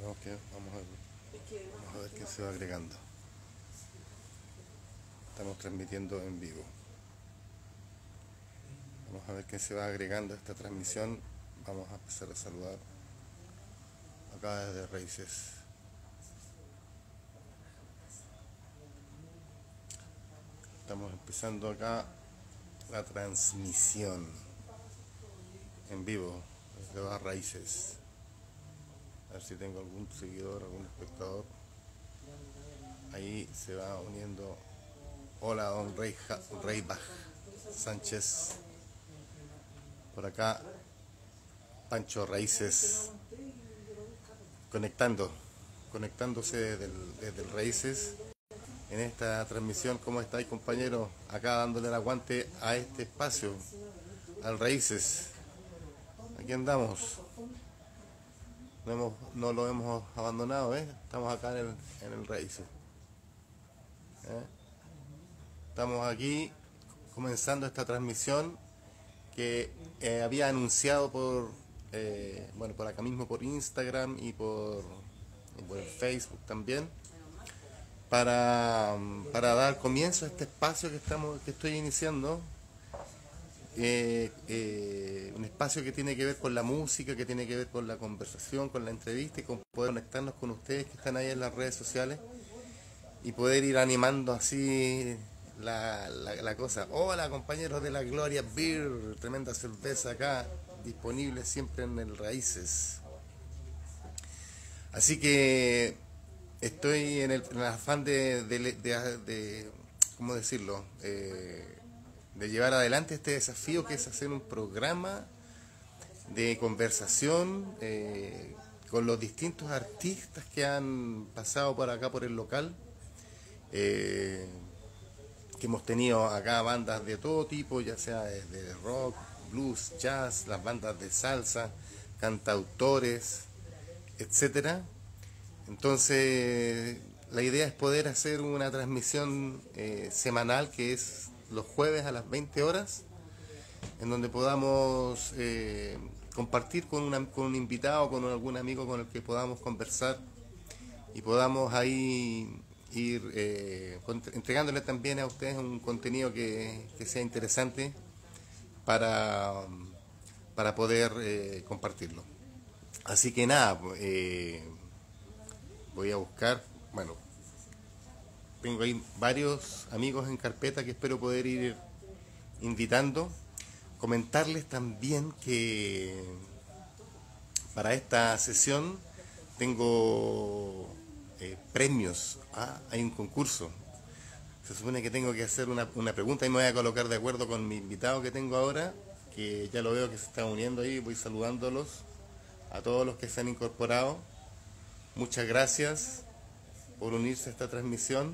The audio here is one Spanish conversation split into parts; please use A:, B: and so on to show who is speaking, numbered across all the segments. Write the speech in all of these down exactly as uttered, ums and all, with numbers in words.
A: Ok, vamos a ver, vamos a ver quién se va agregando. Estamos transmitiendo en vivo. Vamos a ver quién se va agregando a esta transmisión. Vamos a empezar a saludar acá desde Raíces. Estamos empezando acá la transmisión en vivo desde las Raíces. A ver si tengo algún seguidor, algún espectador. Ahí se va uniendo. Hola, don Rey, Reybach Sánchez. Por acá, Pancho Raíces. Conectando, conectándose desde el, desde el Raíces. En esta transmisión, ¿cómo estáis, compañeros? Acá dándole el aguante a este espacio, al Raíces. Aquí andamos. No, hemos, no lo hemos abandonado, ¿eh? Estamos acá en el, en el Raíces. ¿Eh? Estamos aquí comenzando esta transmisión que eh, había anunciado por, eh, bueno, por acá mismo por Instagram y por, y por el Facebook también. Para, para dar comienzo a este espacio que estamos que estoy iniciando, eh, eh, un espacio que tiene que ver con la música, que tiene que ver con la conversación, con la entrevista y con poder conectarnos con ustedes que están ahí en las redes sociales y poder ir animando así la, la, la cosa. Hola, compañeros de la Gloria Beer, tremenda cerveza acá, disponible siempre en el Raíces. Así que estoy en el, en el afán de, de, de, de, ¿cómo decirlo? Eh, de llevar adelante este desafío que es hacer un programa de conversación eh, con los distintos artistas que han pasado por acá, por el local. Eh, que hemos tenido acá bandas de todo tipo, ya sea desde rock, blues, jazz, las bandas de salsa, cantautores, etcétera. Entonces, la idea es poder hacer una transmisión eh, semanal, que es los jueves a las veinte horas, en donde podamos eh, compartir con, una, con un invitado, con algún amigo con el que podamos conversar y podamos ahí ir eh, entregándole también a ustedes un contenido que, que sea interesante para, para poder eh, compartirlo. Así que nada, eh, voy a buscar, bueno, tengo ahí varios amigos en carpeta que espero poder ir invitando. Comentarles también que para esta sesión tengo eh, premios. Ah, hay un concurso. Se supone que tengo que hacer una, una pregunta y me voy a colocar de acuerdo con mi invitado que tengo ahora, que ya lo veo que se está uniendo ahí, voy saludándolos a todos los que se han incorporado. Muchas gracias por unirse a esta transmisión.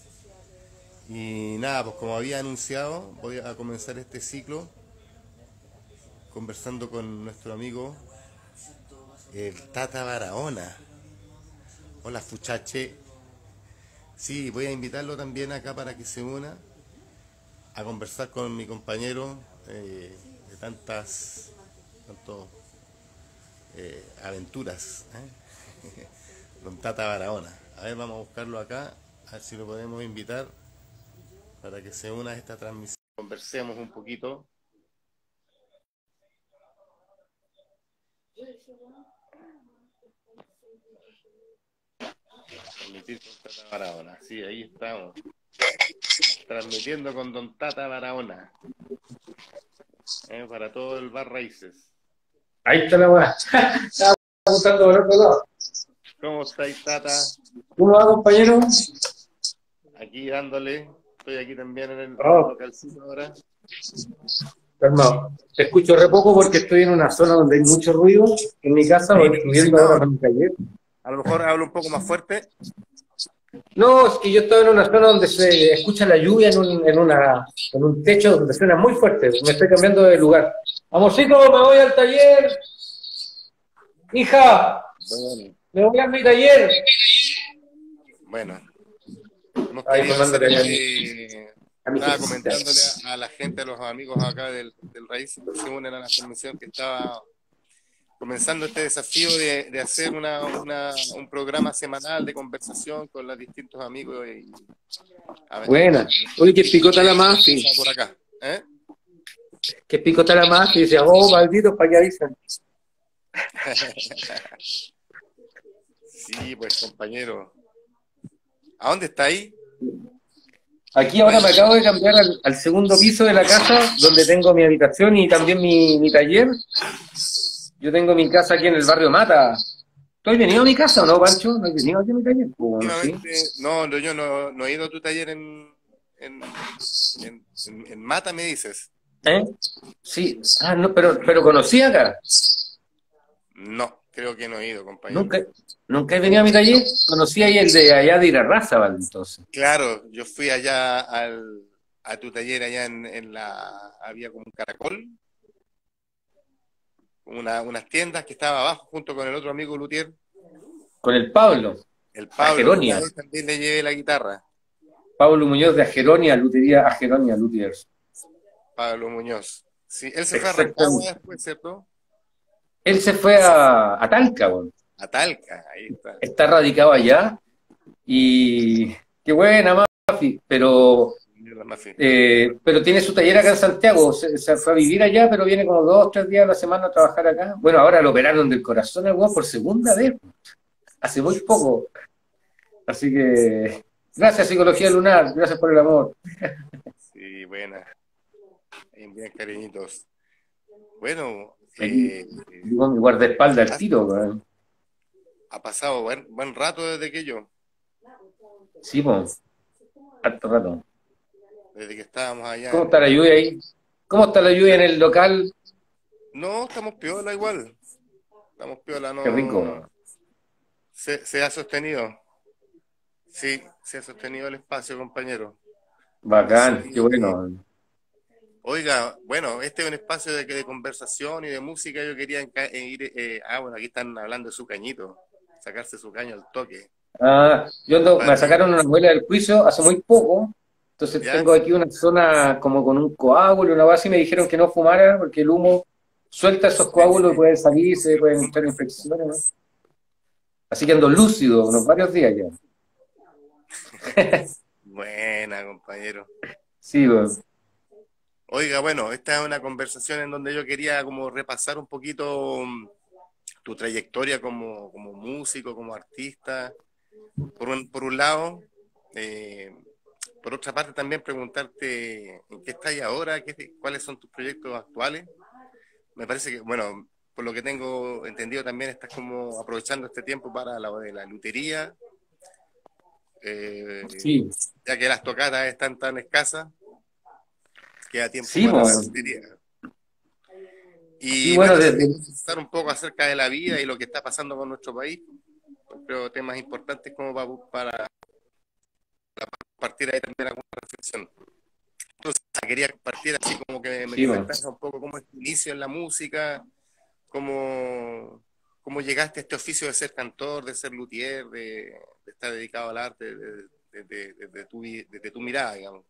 A: Y nada, pues como había anunciado, voy a comenzar este ciclo conversando con nuestro amigo el Tata Barahona. Hola, Fuchache. Sí, voy a invitarlo también acá para que se una a conversar con mi compañero eh, de tantas tanto, eh, aventuras, ¿eh? Don Tata Barahona. A ver, vamos a buscarlo acá, a ver si lo podemos invitar para que se una a esta transmisión. Conversemos un poquito. Transmitir con Tata Barahona. Sí, ahí estamos. Transmitiendo con Don Tata Barahona. Eh, para todo el bar Raíces.
B: Ahí está la weá. Estaba apuntando por otro lado.
A: ¿Cómo estáis, Tata?
B: ¿Cómo va, compañero?
A: Aquí dándole. Estoy aquí también en el, en el
B: Oh,
A: localcito ahora.
B: calmado. Te escucho re poco porque estoy en una zona donde hay mucho ruido en mi casa,
A: Ahí
B: o
A: me
B: estudiando ahora
A: no,
B: con mi taller.
A: a lo mejor hablo un poco más fuerte.
B: No, es que yo estoy en una zona donde se escucha la lluvia en un, en una, en un techo donde suena muy fuerte. Me estoy cambiando de lugar. Amorcito, me voy al taller. Hija,
A: Bueno,
B: me voy a mi taller.
A: bueno, hemos
B: Ahí
A: querido hacer
B: formándole a mi,
A: este.
B: a mi
A: Estaba
B: jefecita.
A: comentándole a, a la gente, a los amigos acá del, del Raíz que se unen a la transmisión, que estaba comenzando este desafío de, de hacer una, una, un programa semanal de conversación con los distintos amigos. Y, a ver,
B: Buena. Oye, que picota la Mafi.
A: por acá. ¿Eh?
B: Que picota la Mafi. Y decía, oh, malditos, ¿para qué avisan?
A: Sí, pues, compañero. ¿A dónde está ahí?
B: Aquí ahora me acabo de cambiar al, al segundo piso de la casa, donde tengo mi habitación y también mi, mi taller. Yo tengo mi casa aquí en el barrio Mata. ¿Tú has venido a mi casa o no, Pancho? ¿No has venido aquí a mi taller? Bueno, ¿sí?
A: No, no, yo no, no he ido a tu taller en, en, en, en, en Mata, me dices.
B: ¿Eh? Sí. Ah, no, pero, pero conocí acá.
A: No, creo que no he ido, compañero.
B: ¿Nunca, ¿Nunca he venido a mi taller? Conocí ahí el de allá de Irarrázaval, entonces.
A: Claro, yo fui allá al, a tu taller allá en, en la... Había como un caracol. Una, unas tiendas que estaba abajo junto con el otro amigo Lutier.
B: Con el Pablo.
A: El Pablo.
B: Ajeronia.
A: También le llevé la guitarra.
B: Pablo Muñoz de Ajeronia, Lutería Ajeronia, Lutiers.
A: Pablo Muñoz. Sí, él se fue a Rancagua después, ¿cierto?
B: Él se fue a, a Talca, bueno.
A: A Talca, ahí está.
B: Está radicado allá. Y qué buena, Mafi. Pero... Eh, pero tiene su taller acá en Santiago, se, se fue a vivir allá, pero viene como dos o tres días a la semana a trabajar acá. Bueno, ahora lo operaron del corazón al weón por segunda vez, hace muy poco. Así que, gracias Psicología Lunar, gracias por el amor.
A: Sí, buena. Bien cariñitos. Bueno,
B: eh, digo, mi guardaespaldas al tiro, weón.
A: Ha pasado buen, buen rato desde que yo.
B: Sí, pues, harto rato.
A: Desde que estábamos allá.
B: ¿Cómo está la lluvia ahí? ¿Cómo está la lluvia en el local?
A: No, estamos piola igual. Estamos piola, no.
B: Qué rico.
A: Se, se ha sostenido. Sí, se ha sostenido el espacio, compañero.
B: Bacán, qué bueno.
A: Oiga, bueno, este es un espacio de, de conversación y de música. Yo quería ir. Eh, ah, bueno, aquí están hablando de su cañito. Sacarse su caño al toque.
B: Ah, yo ando, me sacaron una muela del juicio hace muy poco. Entonces ¿Ya? tengo aquí una zona como con un coágulo, una base, y me dijeron que no fumara porque el humo suelta esos coágulos y pueden salir, se pueden entrar infecciones, ¿no? Así que ando lúcido unos varios días ya.
A: Buena, compañero.
B: Sí, bueno.
A: Oiga, bueno, esta es una conversación en donde yo quería como repasar un poquito tu trayectoria como, como músico, como artista. Por un, por un lado, eh, por otra parte también preguntarte en qué estás ahora, qué, cuáles son tus proyectos actuales. Me parece que, bueno, por lo que tengo entendido también estás como aprovechando este tiempo para la de la lutería. Eh,
B: sí.
A: Ya que las tocadas están tan escasas, queda tiempo
B: sí,
A: para
B: bueno.
A: la lutería. Y
B: sí, bueno,
A: bueno,
B: desde...
A: conversar un poco acerca de la vida y lo que está pasando con nuestro país. Creo temas importantes como para, para partir ahí también alguna reflexión. Entonces, quería partir así como que me
B: sí,
A: comentaras un poco cómo es tu inicio en la música, cómo, cómo llegaste a este oficio de ser cantor, de ser luthier, de, de estar dedicado al arte, de, de, de, de, de, tu, de, de tu mirada, digamos.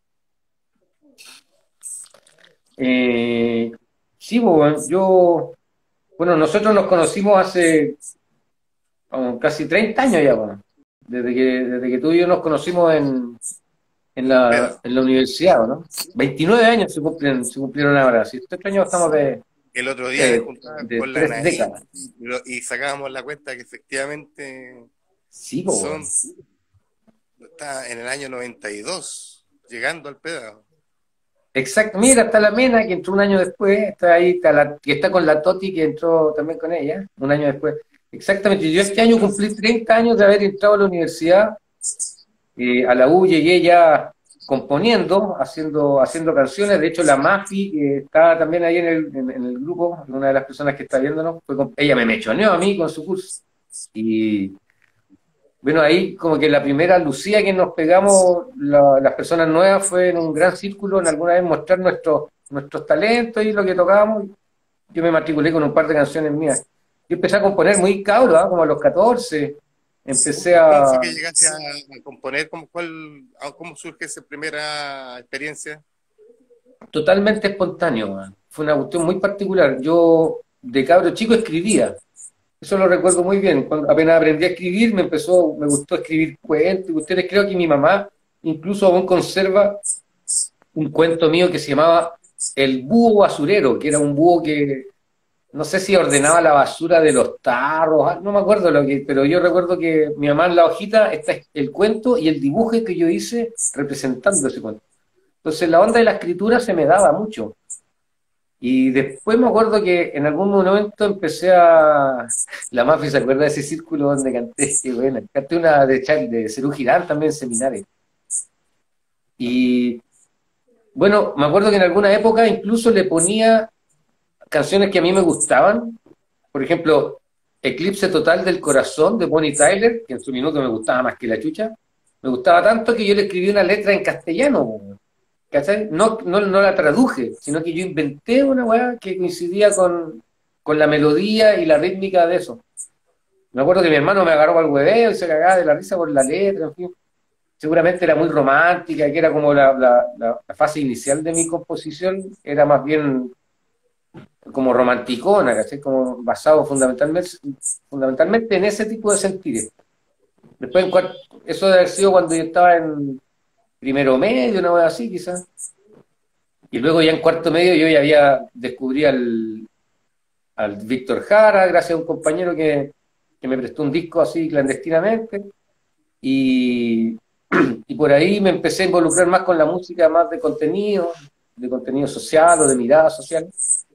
B: Eh, sí, bueno, yo, bueno, nosotros nos conocimos hace oh, casi treinta años ya, bueno, desde que, desde que tú y yo nos conocimos en, en, la, en la universidad, ¿no? veintinueve años se cumplieron, se cumplieron ahora, si estos años estamos de...
A: El otro día
B: de,
A: me juntaba
B: de
A: con la
B: tres
A: Naí y, y sacábamos la cuenta que efectivamente
B: sí, po,
A: son, está en el año noventa y dos, llegando al pedazo.
B: Exacto, mira, está la Mena que entró un año después, está ahí, está la, que está con la Toti que entró también con ella, un año después. Exactamente, yo este año cumplí treinta años de haber entrado a la universidad, eh, a la U llegué ya componiendo, haciendo, haciendo canciones, de hecho la Mafi, que estaba también ahí en el, en, en el grupo, una de las personas que está viéndonos, fue con, ella me mechoneó a mí con su curso, y bueno, ahí como que la primera lucía que nos pegamos la, las personas nuevas fue en un gran círculo, en alguna vez mostrar nuestros nuestros talentos y lo que tocábamos. Yo me matriculé con un par de canciones mías. Yo empecé a componer muy cabro, ¿eh? Como a los catorce. Empecé a...
A: ¿Cómo fue que llegaste a, a componer? ¿Cómo, cuál, ¿Cómo surge esa primera experiencia?
B: Totalmente espontáneo, ¿eh? Fue una cuestión muy particular. Yo de cabro chico escribía. Eso lo recuerdo muy bien. Cuando apenas aprendí a escribir, me empezó, me gustó escribir cuentos. Y ustedes, creo que mi mamá incluso aún conserva un cuento mío que se llamaba El búho basurero, que era un búho que no sé si ordenaba la basura de los tarros, ah, no me acuerdo lo que, pero yo recuerdo que mi mamá en la hojita está el cuento y el dibujo que yo hice representando ese cuento. Entonces la onda de la escritura se me daba mucho. Y después me acuerdo que en algún momento empecé a... La Mafi se acuerda de ese círculo donde canté, qué buena. Canté una de, Char- de Serú Girán también en seminario. Y bueno, me acuerdo que en alguna época incluso le ponía canciones que a mí me gustaban. Por ejemplo, Eclipse Total del Corazón de Bonnie Tyler, que en su minuto me gustaba más que la chucha. Me gustaba tanto que yo le escribí una letra en castellano, ¿cachai? No, no, no la traduje, sino que yo inventé una weá que coincidía con, con la melodía y la rítmica de eso. Me acuerdo que mi hermano me agarró al hueveo y se cagaba de la risa por la letra, en fin. Seguramente era muy romántica, que era como la, la, la, la fase inicial de mi composición, era más bien como romanticona, ¿cachai? Como basado fundamentalmente, fundamentalmente en ese tipo de sentires. Después, en cuart- eso debe haber sido cuando yo estaba en primero medio, una vez así, quizás. Y luego ya en cuarto medio yo ya había descubrí al, al Víctor Jara, gracias a un compañero que, que me prestó un disco así clandestinamente. Y, y por ahí me empecé a involucrar más con la música, más de contenido, de contenido social o de mirada social.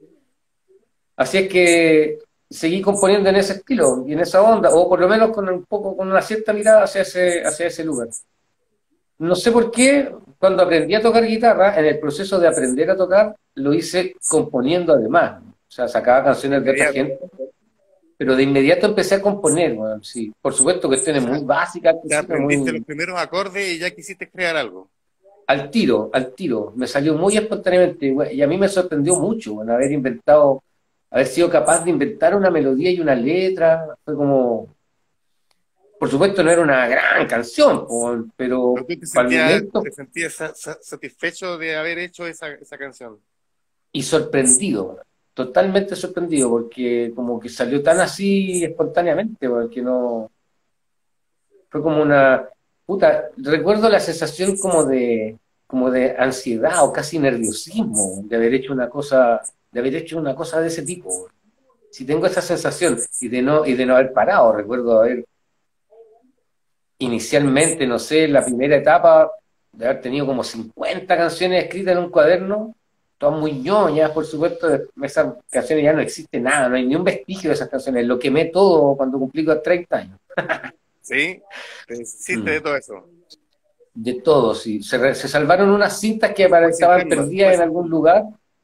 B: Así es que seguí componiendo en ese estilo y en esa onda, o por lo menos con un poco, con una cierta mirada hacia ese, hacia ese lugar. No sé por qué, cuando aprendí a tocar guitarra, en el proceso de aprender a tocar, lo hice componiendo además. O sea, sacaba canciones de otra
A: Inmediato.
B: gente, pero de inmediato empecé a componer, bueno, sí. Por supuesto,
A: O
B: cuestiones
A: sea,
B: muy básicas al
A: te
B: principio,
A: aprendiste los
B: muy
A: primeros acordes y ya quisiste crear algo.
B: al tiro, al tiro. Me salió muy espontáneamente, güey, y a mí me sorprendió mucho, bueno, haber inventado, haber sido capaz de inventar una melodía y una letra. Fue como, por supuesto, no era una gran canción, po,
A: Pero
B: pero
A: tú te
B: para el
A: sentías,
B: momento,
A: te sentías sa- sa- satisfecho de haber hecho esa, esa canción.
B: y sorprendido, totalmente sorprendido, porque como que salió tan así espontáneamente, porque no, fue como una, puta, recuerdo la sensación como de, como de ansiedad o casi nerviosismo de haber hecho una cosa, de haber hecho una cosa de ese tipo. Si tengo esa sensación y de no, y de no haber parado, recuerdo haber inicialmente, no sé, la primera etapa, de haber tenido como cincuenta canciones escritas en un cuaderno, todas muy ñoñas, por supuesto, de esas canciones ya no existe nada, no hay ni un vestigio de esas canciones, lo quemé todo cuando cumplí los treinta años.
A: ¿Sí? Te hiciste de
B: Mm.
A: todo eso.
B: De todo, sí. Se, re- se salvaron unas cintas que apare-
A: Fuerza
B: estaban
A: interna,
B: perdidas en
A: fuerza
B: algún
A: interna.
B: lugar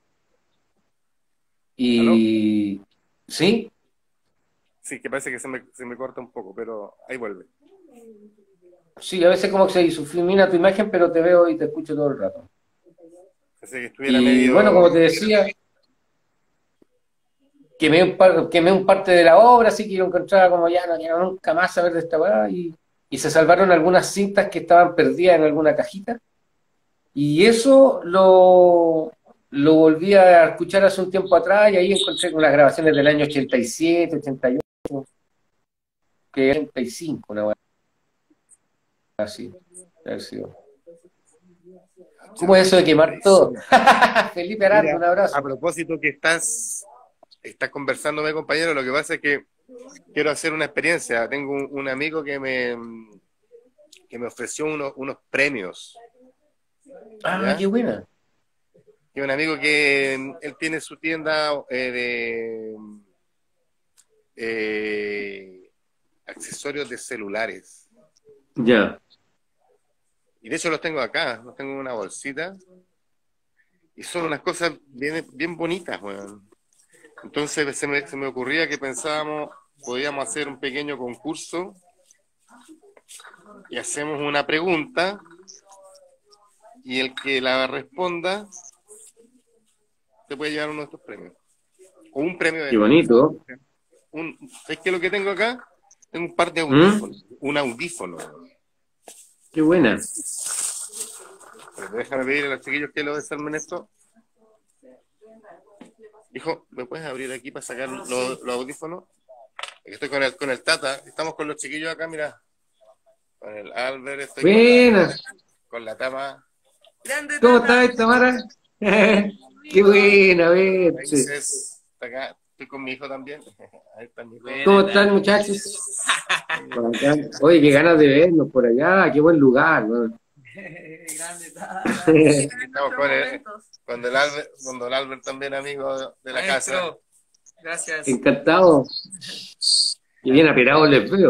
A: ¿Aló?
B: y... ¿Sí?
A: Sí, que parece que se me, se me corta un poco, pero ahí vuelve.
B: Sí, a veces como que se disufmina tu imagen, pero te veo y te escucho todo el rato.
A: Parece que estuviera
B: Y bueno,
A: medio...
B: como te decía, quemé un, par, quemé un parte de la obra, así que yo encontraba como ya no quiero nunca más saber de esta weá, y, y se salvaron algunas cintas que estaban perdidas en alguna cajita. Y eso lo, lo volví a escuchar hace un tiempo atrás y ahí encontré unas grabaciones del año ochenta y siete, ochenta y ocho, que era ochenta y cinco, una weá así. Debe haber sido. ¿Cómo es eso de quemar todo?
A: ochenta y cinco.
B: Felipe Aranda,
A: Mira,
B: un
A: a
B: abrazo.
A: propósito que estás, estás conversándome, compañero, lo que pasa es que quiero hacer una experiencia. Tengo un, un amigo que me, que me ofreció unos, unos premios,
B: Ah, qué
A: ¿ya?
B: buena.
A: Y un amigo que él tiene su tienda eh, de eh, accesorios de celulares.
B: Ya.
A: Y de hecho los tengo acá, los tengo en una bolsita. Y son unas cosas bien, bien bonitas, weón. Entonces se me, se me ocurría que pensábamos, podíamos hacer un pequeño concurso y hacemos una pregunta y el que la responda se puede llevar uno de estos premios. O un premio de
B: Qué
A: estos.
B: bonito.
A: Un, ¿sabes qué es lo que tengo acá? Tengo un par de
B: ¿Mm?
A: audífonos. Un audífono.
B: Qué buena.
A: Pero déjame pedir a los chiquillos que lo desarmen esto. Hijo, ¿me puedes abrir aquí para sacar los, los audífonos? Estoy con el, con el Tata, estamos con los chiquillos acá, mira. Con el Albert, estoy
B: Buenas.
A: Con la, con la Tama.
B: ¿Cómo estás, Tamara? Qué buena, a ver.
A: Está acá. Estoy con mi hijo también. Ahí está mi hijo.
B: ¿Cómo están, muchachos? Oye, qué ganas de vernos por allá, qué buen lugar, ¿no?
C: Grande,
A: Estamos con el, con, el Albert, con el Albert también, amigo de la Maestro. Casa.
C: Gracias.
B: Encantado. Y bien aperado les veo.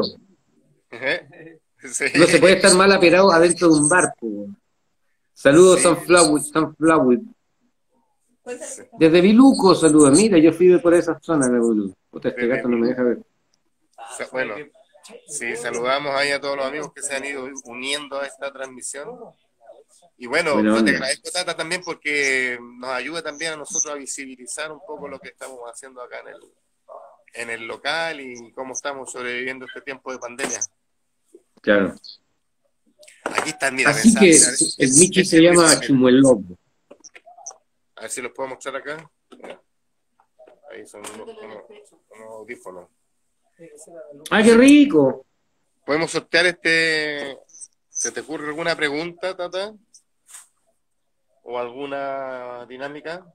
B: Sí. No se puede estar mal aperado adentro de un barco. Saludos, sí. Sunflower, Sunflower. Desde Viluco, saludos. Mira, yo fui por esa zona de Viluco. Puta, este gato no me deja ver.
A: Bueno, sí, saludamos ahí a todos los amigos que se han ido uniendo a esta transmisión. Y bueno, bueno yo te agradezco, Tata, también porque nos ayuda también a nosotros a visibilizar un poco lo que estamos haciendo acá en el, en el local y cómo estamos sobreviviendo este tiempo de pandemia.
B: Claro.
A: Aquí están, mira.
B: Así que mira, el Michi este, se este, llama este, Chimuelobo.
A: A ver si los puedo mostrar acá. Mira. Ahí son unos, unos, unos audífonos.
B: ¡Ah, qué rico!
A: ¿Podemos sortear este? ¿Se te ocurre alguna pregunta, Tata? ¿O alguna dinámica?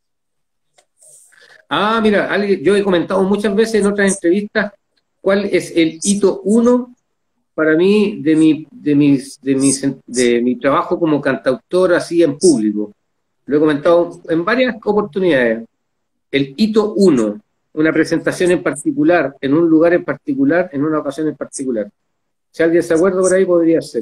B: Ah, mira, yo he comentado muchas veces en otras entrevistas cuál es el hito uno para mí de mi, de mis, de mis, de mi trabajo como cantautor así en público. Lo he comentado en varias oportunidades. El hito uno, una presentación en particular, en un lugar en particular, en una ocasión en particular. Si alguien se acuerda por ahí, podría ser.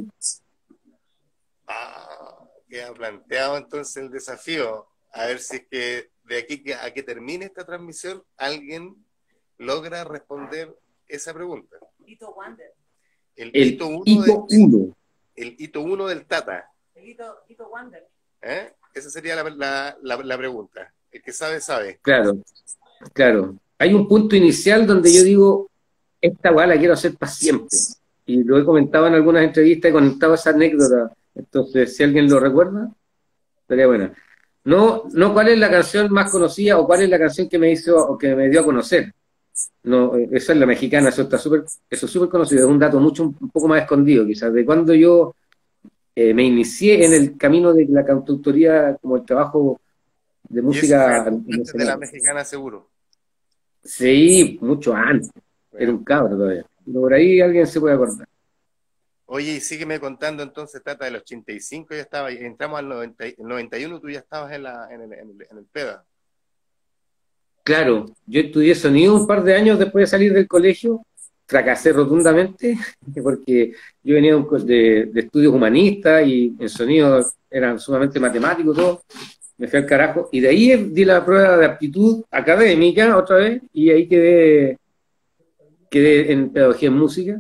A: Ah, queda planteado entonces el desafío. A ver si es que de aquí a que termine esta transmisión, alguien logra responder esa pregunta.
C: Hito Wander.
A: El,
B: el
A: hito uno.
B: Hito
A: del,
B: uno.
A: El hito uno del Tata.
C: El hito, hito Wander.
A: ¿Eh? Esa sería la, la, la, la pregunta. El que sabe, sabe.
B: Claro, claro. Hay un punto inicial donde yo digo, esta weá la quiero hacer para siempre. Y lo he comentado en algunas entrevistas, he contado esa anécdota. Entonces, si alguien lo recuerda, estaría buena. No, no cuál es la canción más conocida o cuál es la canción que me hizo o que me dio a conocer. No, esa es la mexicana, eso está súper, eso es súper conocido, es un dato mucho, un poco más escondido quizás, de cuando yo eh, me inicié en el camino de la cantautoría como el trabajo de música.
A: Antes de la mexicana, seguro.
B: Sí, mucho antes, bueno. Era un cabro todavía, pero por ahí alguien se puede acordar.
A: Oye, y sígueme contando entonces, Tata, del ochenta y cinco ya estaba, entramos al noventa, noventa y uno, tú ya estabas en, la, en, el, en, el, en el PEDA.
B: Claro, yo estudié sonido un par de años después de salir del colegio, fracasé rotundamente, porque yo venía de, de estudios humanistas y en sonido eran sumamente matemáticos todo, me fui al carajo, y de ahí di la prueba de aptitud académica otra vez, y ahí quedé, quedé en pedagogía en música,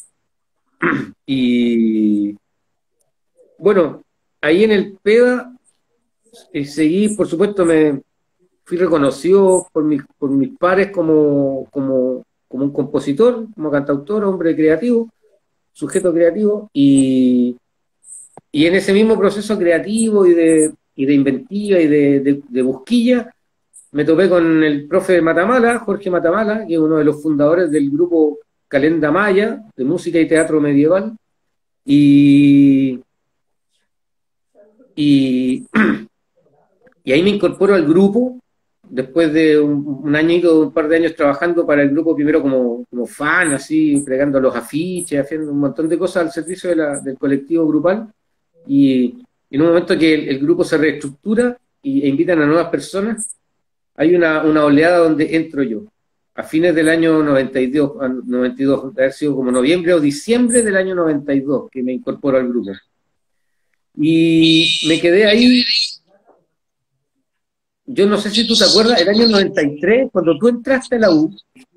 B: y bueno, ahí en el PEDA eh, seguí, por supuesto, me fui reconocido por mis, por mis pares como, como, como un compositor, como cantautor, hombre creativo, sujeto creativo, y, y en ese mismo proceso creativo y de, y de inventiva y de, de, de busquilla, me topé con el profe Matamala, Jorge Matamala, que es uno de los fundadores del grupo Calenda Maya, de música y teatro medieval, y, y, y ahí me incorporo al grupo, después de un, un añito, un par de años trabajando para el grupo, primero como, como fan, así, plegando los afiches, haciendo un montón de cosas al servicio de la, del colectivo grupal, y en un momento que el, el grupo se reestructura y, e invitan a nuevas personas, hay una, una oleada donde entro yo, a fines del año noventa y dos, noventa y dos, haber sido como noviembre o diciembre del año noventa y dos, que me incorporo al grupo. Y me quedé ahí. Yo no sé si tú te acuerdas, el año noventa y tres, cuando tú entraste a la U,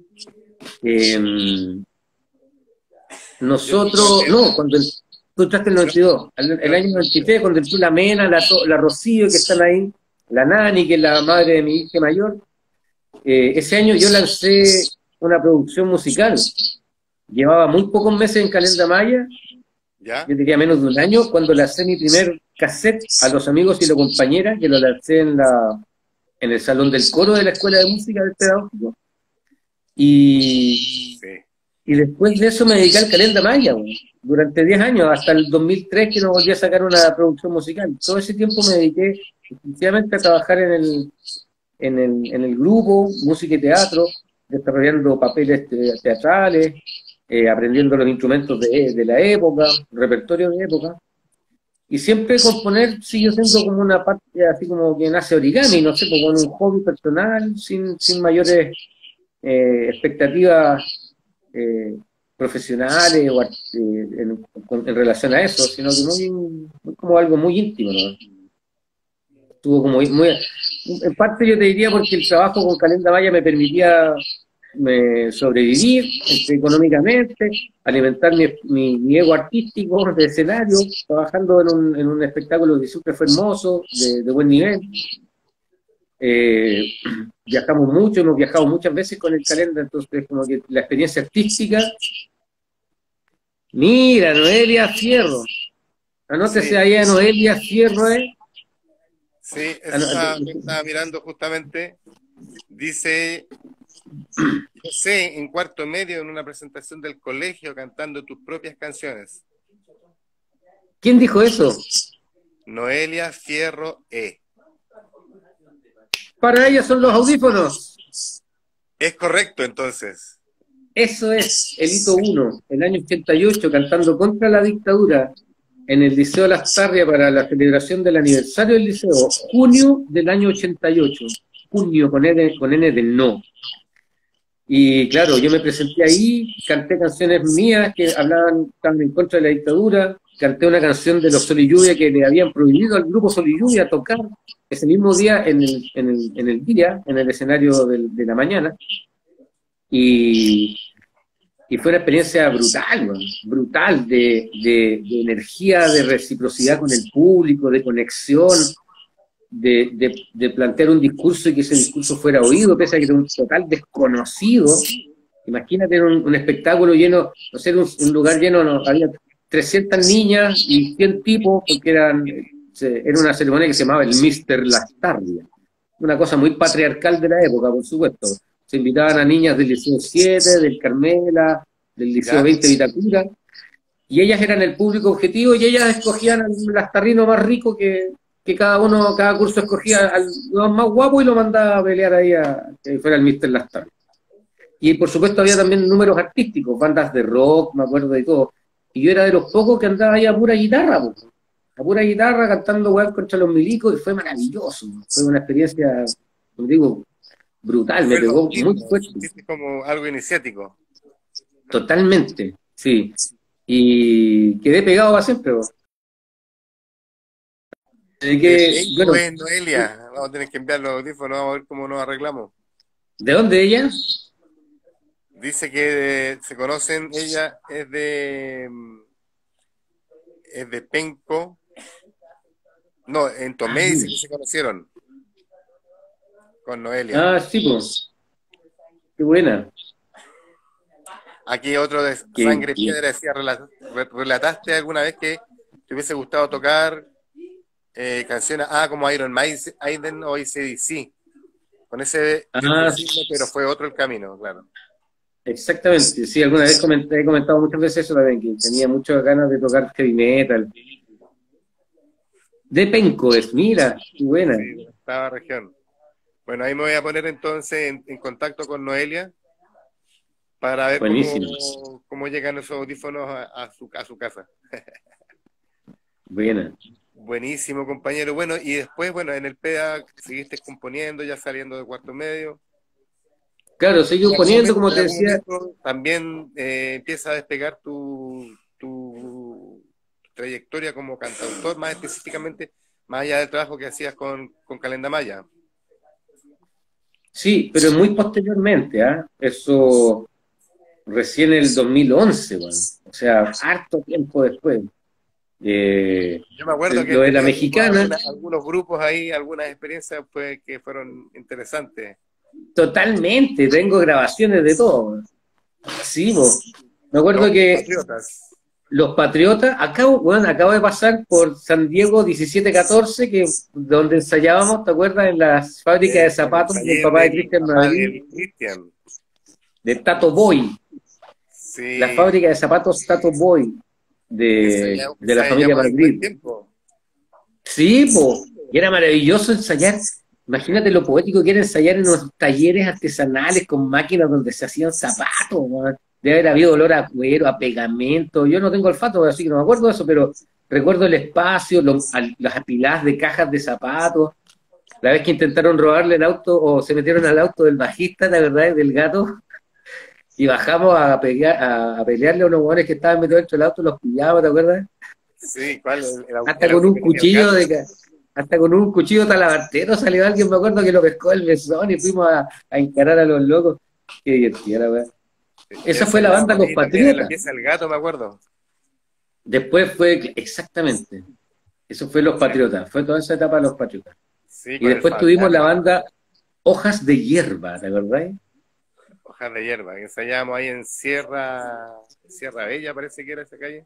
B: eh, nosotros, no, cuando el, tú entraste en el noventa y dos, el, el año noventa y tres, cuando entró la Mena, la, la Rocío, que están ahí, la Nani, que es la madre de mi hija mayor, eh, ese año yo lancé una producción musical, llevaba muy pocos meses en Calenda Maya, ¿ya? Yo diría menos de un año, cuando lancé mi primer cassette a los amigos y la compañera, que lo lancé en la... en el salón del coro de la Escuela de Música del Pedagógico. Y,
A: Sí.
B: y después de eso me dediqué al Calenda Maya, bueno, durante diez años, hasta el dos mil tres que no volví a sacar una producción musical. Todo ese tiempo me dediqué exclusivamente a trabajar en el, en el, en el grupo, música y teatro, desarrollando papeles te- teatrales, eh, aprendiendo los instrumentos de, de la época, repertorio de época. Y siempre componer siguió siendo como una parte así como que nace origami, no sé, como un hobby personal, sin, sin mayores eh, expectativas eh, profesionales o art- eh, en, con- en relación a eso, sino que muy, muy como algo muy íntimo, ¿no? Estuvo como muy, muy- en parte yo te diría porque el trabajo con Calenda Maya me permitía me, sobrevivir este, económicamente, alimentar mi, mi, mi ego artístico de escenario, trabajando en un, en un espectáculo que siempre fue hermoso, de, de buen nivel. Eh, Viajamos mucho, hemos viajado muchas veces con el Calenda, entonces como que la experiencia artística. Mira, Noelia Fierro, anótese
A: Sí,
B: ahí a Noelia Fierro, ¿eh?
A: sí, eso
B: Ano-
A: estaba, estaba mirando justamente. Dice, José, en cuarto medio, en una presentación del colegio, cantando tus propias canciones.
B: ¿Quién dijo eso?
A: Noelia Fierro E.
B: Para ella son los audífonos.
A: Es correcto, entonces.
B: Eso es el hito uno, el año ochenta y ocho, cantando contra la dictadura en el Liceo Las Tarrias para la celebración del aniversario del liceo, junio del año ochenta y ocho, junio con N, con N de no. Y claro, yo me presenté ahí, canté canciones mías que hablaban, estaban en contra de la dictadura, canté una canción de los Sol y Lluvia que le habían prohibido al grupo Sol y Lluvia tocar ese mismo día en el, en el, en el día, en el escenario del- de la mañana. Y, y fue una experiencia brutal, weón, brutal, de, de, de energía, de reciprocidad con el público, de conexión, de, de, de plantear un discurso y que ese discurso fuera oído, pese a que era un total desconocido. Imagínate un, un espectáculo lleno, no sé, un, un lugar lleno, no, había trescientas niñas y cien tipos, porque eran, se- era una ceremonia que se llamaba el míster Lastarria, una cosa muy patriarcal de la época, por supuesto. Se invitaban a niñas del Liceo siete, del Carmela, del Liceo
A: ¿Ya?
B: veinte Vitacura, y ellas eran el público objetivo y ellas escogían al lastarrino más rico que, que cada uno, cada curso escogía al al más guapo y lo mandaba a pelear ahí a que fuera el míster Lastarria. Y por supuesto había también números artísticos, bandas de rock, me acuerdo de todo. Y yo era de los pocos que andaba ahí a pura guitarra, po. A pura guitarra, cantando weón contra los milicos, y fue maravilloso. Fue una experiencia, como digo, brutal, me
A: Fue el
B: pegó muy
A: bautismo,
B: fuerte.
A: sentiste como algo iniciático.
B: Totalmente, sí. Y quedé pegado para siempre, po. Así
A: De
B: que,
A: Penco
B: bueno,
A: es Noelia. Vamos a tener que enviar los audífonos, vamos a ver cómo nos arreglamos.
B: ¿de dónde ella?
A: Dice que eh, se conocen, ella es de mm, es de Penco. No, en
B: Ah,
A: Tomé dice
B: mira.
A: que se conocieron con Noelia.
B: Ah, sí, pues, qué buena.
A: Aquí otro de
B: Qué,
A: Sangre
B: qué-
A: Piedra decía, "Rela- re- ¿relataste alguna vez que te hubiese gustado tocar eh, canciones, ah, como Iron Maiden o A C D C? Con ese
B: Ah,
A: virtuosismo, pero fue otro el camino, claro.
B: exactamente, sí, alguna vez comenté, he comentado muchas veces eso también, que tenía muchas ganas de tocar heavy metal. De Penco es, mira, qué buena,
A: Sí, de esta región. Bueno, ahí me voy a poner entonces en, en contacto con Noelia para ver
B: buenísimo,
A: cómo, cómo llegan esos audífonos a, a su, a su casa.
B: buena.
A: Buenísimo, compañero. Bueno, y después, bueno, en el P E A seguiste componiendo, ya saliendo de cuarto medio.
B: Claro,
A: En
B: sigo
A: algún
B: poniendo,
A: momento,
B: como
A: en
B: te
A: algún
B: decía,
A: momento también eh, empieza a despegar tu, tu trayectoria como cantautor, más específicamente, más allá del trabajo que hacías con, con Calenda Maya.
B: sí, pero muy posteriormente, ¿ah? Eso recién en el dos mil once, bueno, o sea, harto tiempo después. Eh,
A: Yo me acuerdo
B: el-
A: que
B: lo de la
A: teníamos
B: mexicana,
A: alguna- algunos grupos ahí, algunas experiencias pues, que fueron interesantes.
B: totalmente, tengo grabaciones de todo. Sí, po. Me acuerdo
A: Los
B: que
A: Patriotas.
B: los Patriotas, acabo, bueno, acabo de pasar por San Diego diecisiete catorce, que donde ensayábamos, ¿te acuerdas? En las fábricas de
A: Eh, el
B: zapatos del
A: taller
B: papá de
A: del
B: Cristian
A: papá
B: Madrid,
A: del Cristian.
B: de Tato Boy, la
A: Sí,
B: fábrica de zapatos Tato Boy, de,
A: ensayamos,
B: de la familia
A: ensayamos ahí todo el
B: Madrid.
A: tiempo.
B: Sí, po, y era maravilloso ensayar. Imagínate lo poético que era ensayar en unos talleres artesanales con máquinas donde se hacían zapatos, weón. Debe haber habido olor a cuero, a pegamento. Yo no tengo olfato, así que no me acuerdo de eso, pero recuerdo el espacio, los, al- las apiladas de cajas de zapatos. La vez que intentaron robarle el auto o se metieron al auto del bajista, la verdad, del gato, y bajamos a, pelear, a, a pelearle a unos hueones que estaban metidos dentro del auto, los pillamos, ¿te acuerdas?
A: Sí, ¿cuál? El, el, au-
B: Hasta
A: el
B: con
A: auto
B: un
A: que tenía el
B: cuchillo
A: gato.
B: de ca- hasta con un cuchillo talabartero salió alguien, me acuerdo que lo pescó el mesón y fuimos a, a encarar a los locos. Qué divertida la weá.
A: Ya
B: Esa fue la banda
A: ensayábamos
B: Los
A: ahí también en la
B: Patriotas.
A: pieza del gato, me acuerdo.
B: Después fue, exactamente, eso fue Los Patriotas, fue toda esa etapa de Los Patriotas.
A: Sí,
B: Y
A: con el
B: después tuvimos
A: Fabián,
B: la banda Hojas de Hierba, ¿te acordás?
A: hojas de hierba, que ensayábamos ahí en Sierra, Sierra Bella, parece que era esa calle.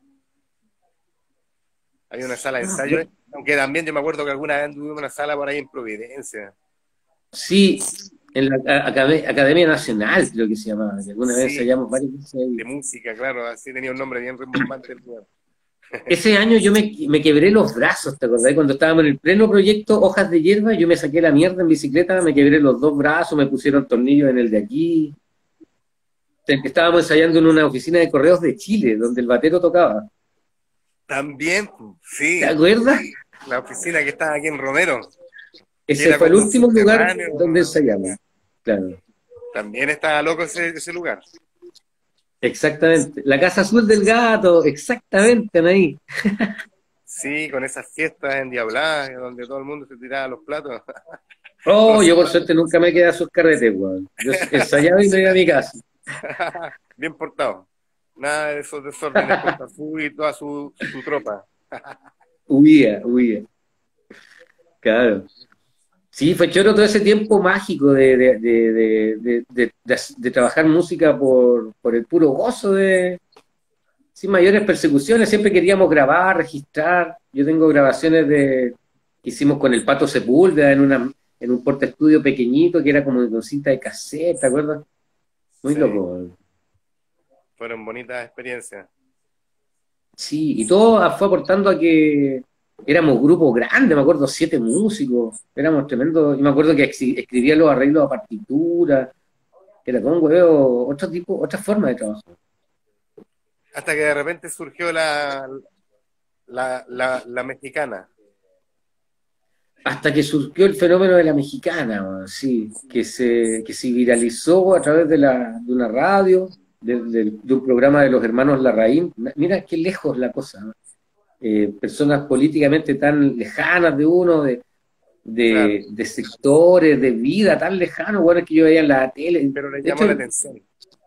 A: Hay una sala de
B: Ah,
A: ensayo, aunque también yo me acuerdo que alguna vez tuvimos una sala por ahí en Providencia.
B: sí, en la Acad- Academia Nacional, creo que se llamaba, que alguna vez
A: Sí,
B: ensayamos varias veces ahí.
A: de música, claro, así tenía un nombre bien rimbombante el lugar.
B: Ese año yo me, me quebré los brazos, ¿te acordás? Cuando estábamos en el pleno proyecto Hojas de Hierba, yo me saqué la mierda en bicicleta, me quebré los dos brazos, me pusieron tornillos en el de aquí. Estábamos ensayando en una oficina de correos de Chile, donde el batero tocaba.
A: También,
B: ¿Te
A: sí,
B: acuerdas?
A: la oficina que estaba aquí en Romero, que
B: Ese
A: era
B: fue el
A: como un
B: último lugar
A: subterráneo,
B: donde ensayamos. Claro,
A: también estaba loco ese, ese lugar.
B: exactamente. La Casa Azul del Gato, exactamente, ahí.
A: Sí, con esas fiestas endiabladas, donde todo el mundo se tiraba los platos.
B: Oh,
A: Los
B: yo por
A: zapatos.
B: suerte nunca me quedé a sus carretes, weón. Yo ensayaba y me iba a mi casa.
A: Bien portado. Nada de esos desórdenes con Tafú y toda su, su tropa.
B: Huía, huía. Claro. Sí, fue choro todo ese tiempo mágico de, de, de, de, de, de- de- de trabajar música por, por el puro gozo de, sin mayores persecuciones. Siempre queríamos grabar, registrar. Yo tengo grabaciones de que hicimos con el Pato Sepúlveda en una en un porta estudio pequeñito que era como con cinta de cassette, ¿te acuerdas? Muy
A: Sí,
B: loco.
A: fueron bonitas experiencias.
B: Sí, y todo fue aportando a que éramos grupo grande, me acuerdo, siete músicos, éramos tremendos, y me acuerdo que ex- escribía los arreglos a partitura, que era todo un huevo, otro tipo, otra forma de trabajo.
A: Hasta que de repente surgió la, la, la, la mexicana.
B: Hasta que surgió el fenómeno de la mexicana, man, sí, que se, que se viralizó a través de, la, de una radio, de, de- de un programa de los hermanos Larraín. Mira qué lejos la cosa, ¿no? Eh, personas políticamente tan lejanas de uno, de,
A: Claro,
B: de, de sectores, de vida tan lejanos, bueno, que yo veía en la tele.
A: pero le
B: De
A: llamó
B: hecho,
A: la atención.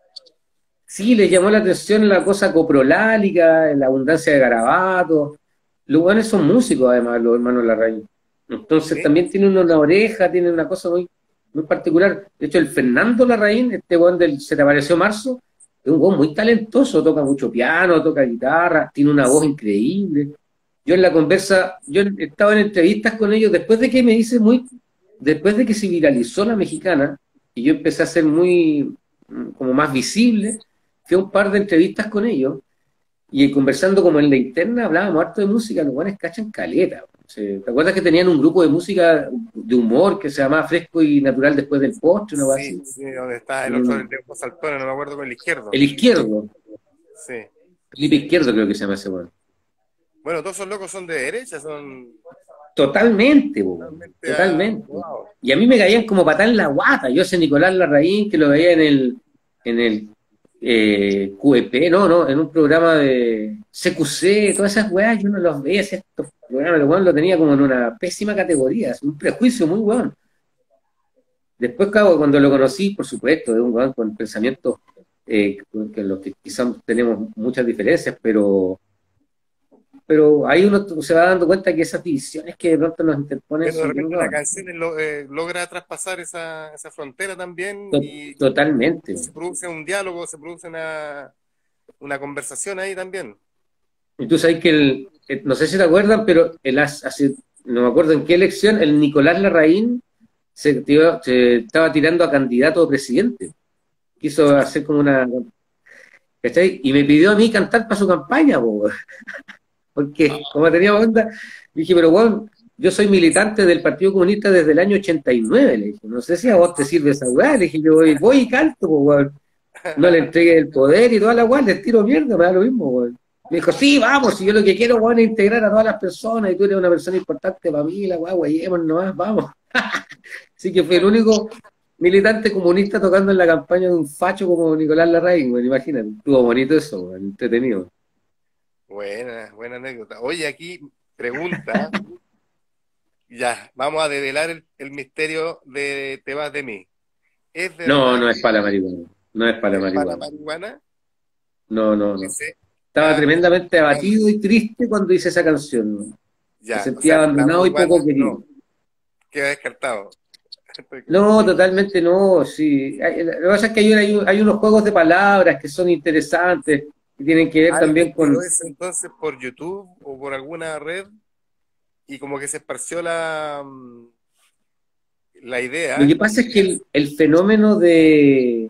B: sí, les llamó la atención la cosa coprolálica, la abundancia de garabatos. Los buenos son músicos, además, los hermanos Larraín. Entonces
A: ¿Sí?
B: también tienen una oreja, tienen una cosa muy, muy particular. De hecho, el Fernando Larraín, este weón del Se te apareció Marzo, es un weón muy talentoso, toca mucho piano, toca guitarra, tiene una voz increíble. Yo en la conversa, yo estaba en entrevistas con ellos después de que me hice muy, después de que se viralizó la mexicana, y yo empecé a ser muy, mm, como más visible, fui a un par de entrevistas con ellos, y conversando como en la interna hablábamos harto de música, los buenos cachan caleta. O sea, ¿te acuerdas que tenían un grupo de música de humor que se llamaba Fresco y Natural después del postre, una cosa
A: Sí,
B: así?
A: sí, donde está el otro,
B: Mm,
A: el de ojos saltones, no me acuerdo con el izquierdo.
B: El Izquierdo,
A: Sí.
B: Felipe Izquierdo creo que se llama ese weón.
A: Bueno, todos esos locos son de derecha, son
B: Totalmente, po,
A: totalmente
B: totalmente.
A: abogados.
B: Y a mí me caían como patán en la guata. Yo ese Nicolás Larraín, que lo veía en el, en el eh, Q E P, no, no, en un programa de C Q C, todas esas weas, yo no los veía, así, estos programas, el weón lo tenía como en una pésima categoría, es un prejuicio muy weón. Después, claro, cuando lo conocí, por supuesto, es un weón con pensamientos eh, con que los que quizás tenemos muchas diferencias, pero pero ahí uno se va dando cuenta que esas divisiones que de pronto nos interponen
A: Pero de
B: son bien
A: repente la
B: hueonas.
A: canción lo- eh, logra traspasar esa, esa frontera también
B: To-
A: y
B: Totalmente.
A: se produce un diálogo, se produce una, una conversación ahí también.
B: Y tú sabes que el, eh, no sé si te acuerdan, pero el, as- hace, no me acuerdo en qué elección, el Nicolás Larraín se, tiró- se estaba tirando a candidato a presidente. Quiso hacer como una, ¿cachai? Y me pidió a mí cantar para su campaña, po, porque como tenía onda, dije, pero bueno, yo soy militante del Partido Comunista desde el año ochenta y nueve, le dije, no sé si a vos te sirve esa weá, le dije, yo voy, voy y canto, po, weón. No le entregué el poder y toda la weá, les tiro mierda, me da lo mismo, weón. Me dijo, sí, vamos, si yo lo que quiero, weón, es integrar a todas las personas, y tú eres una persona importante para mí, la weá, weyemos nomás, vamos. Así que fue el único militante comunista tocando en la campaña de un facho como Nicolás Larraín, weón, imagínate. Estuvo bonito eso, weón, entretenido.
A: Buena, buena anécdota. Oye, aquí pregunta, ya, vamos a develar el, el misterio de Te vas de mí. ¿Es
B: No,
A: verdad
B: no es
A: que
B: para la marihuana, no es para la
A: es para la
B: marihuana,
A: marihuana?
B: no, no, no.
A: Ese,
B: Estaba
A: ya,
B: tremendamente abatido y triste cuando hice esa canción, ¿no? Me
A: ya, o
B: sentía
A: sea, la
B: abandonado y
A: marihuana
B: poco querido.
A: no, queda descartado.
B: No, totalmente no, sí. Hay- Lo que pasa es que hay, hay, hay unos juegos de palabras que son interesantes, que tienen que ver
A: ¿Alguien
B: también
A: tiró
B: con...
A: eso entonces por YouTube o por alguna red y como que se esparció la, mm, la
B: Lo
A: idea?
B: que pasa es que el, el fenómeno de...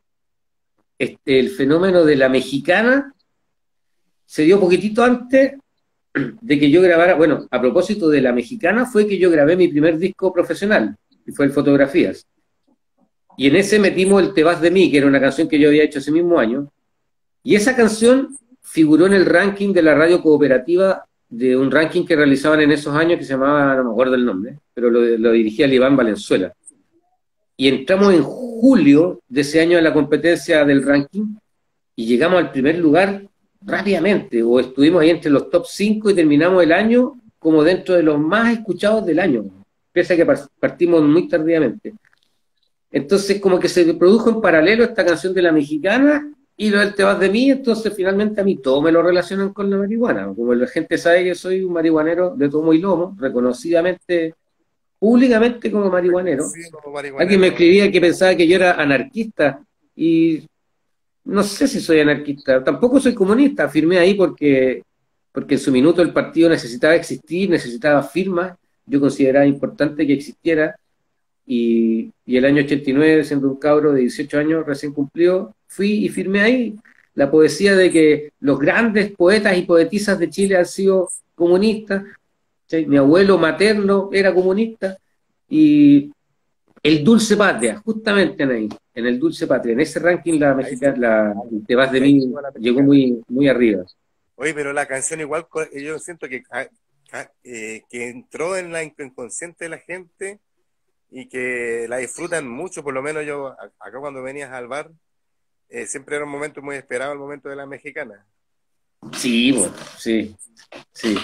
B: Este, el fenómeno de la mexicana se dio poquitito antes de que yo grabara, bueno, a propósito de la mexicana, fue que yo grabé mi primer disco profesional, que fue el Fotografías. Y en ese metimos el Te vas de mí, que era una canción que yo había hecho ese mismo año. Y esa canción figuró en el ranking de la radio cooperativa, de un ranking que realizaban en esos años que se llamaba, no me acuerdo el nombre, pero lo, lo dirigía el Iván Valenzuela. Y entramos en julio de ese año a la competencia del ranking y llegamos al primer lugar rápidamente, o estuvimos ahí entre los top cinco y terminamos el año como dentro de los más escuchados del año, pese a que partimos muy tardíamente. Entonces como que se produjo en paralelo esta canción de la mexicana y lo del Te vas de mí, entonces finalmente a mí todo me lo relacionan con la marihuana. Como la gente sabe que soy un marihuanero de tomo y lomo, reconocidamente, públicamente como marihuanero.
A: Sí, como
B: Alguien me
A: marihuanero.
B: escribía que pensaba que yo era anarquista y no sé si soy anarquista, tampoco soy comunista, firmé ahí porque, porque en su minuto el partido necesitaba existir, necesitaba firmas, yo consideraba importante que existiera, y, y el año ochenta y nueve, siendo un cabro de dieciocho años recién cumplido, fui y firmé ahí la poesía de que los grandes poetas y poetisas de Chile han sido comunistas, ¿sí? Mi abuelo materno era comunista, y el Dulce Patria, justamente en ahí, en el Dulce Patria, en ese ranking la
A: Ahí se,
B: mexicana, la Te vas de
A: ahí
B: mí
A: llegó la
B: llegó
A: mexicana.
B: muy, muy arriba.
A: Oye, pero la canción igual, co- yo siento que, ah, ah, eh, que entró en la inconsciente de la gente y que la disfrutan mucho, por lo menos yo, a- acá cuando venías al bar, eh, siempre era un momento muy esperado, el momento de la mexicana.
B: Sí, bueno, sí, sí.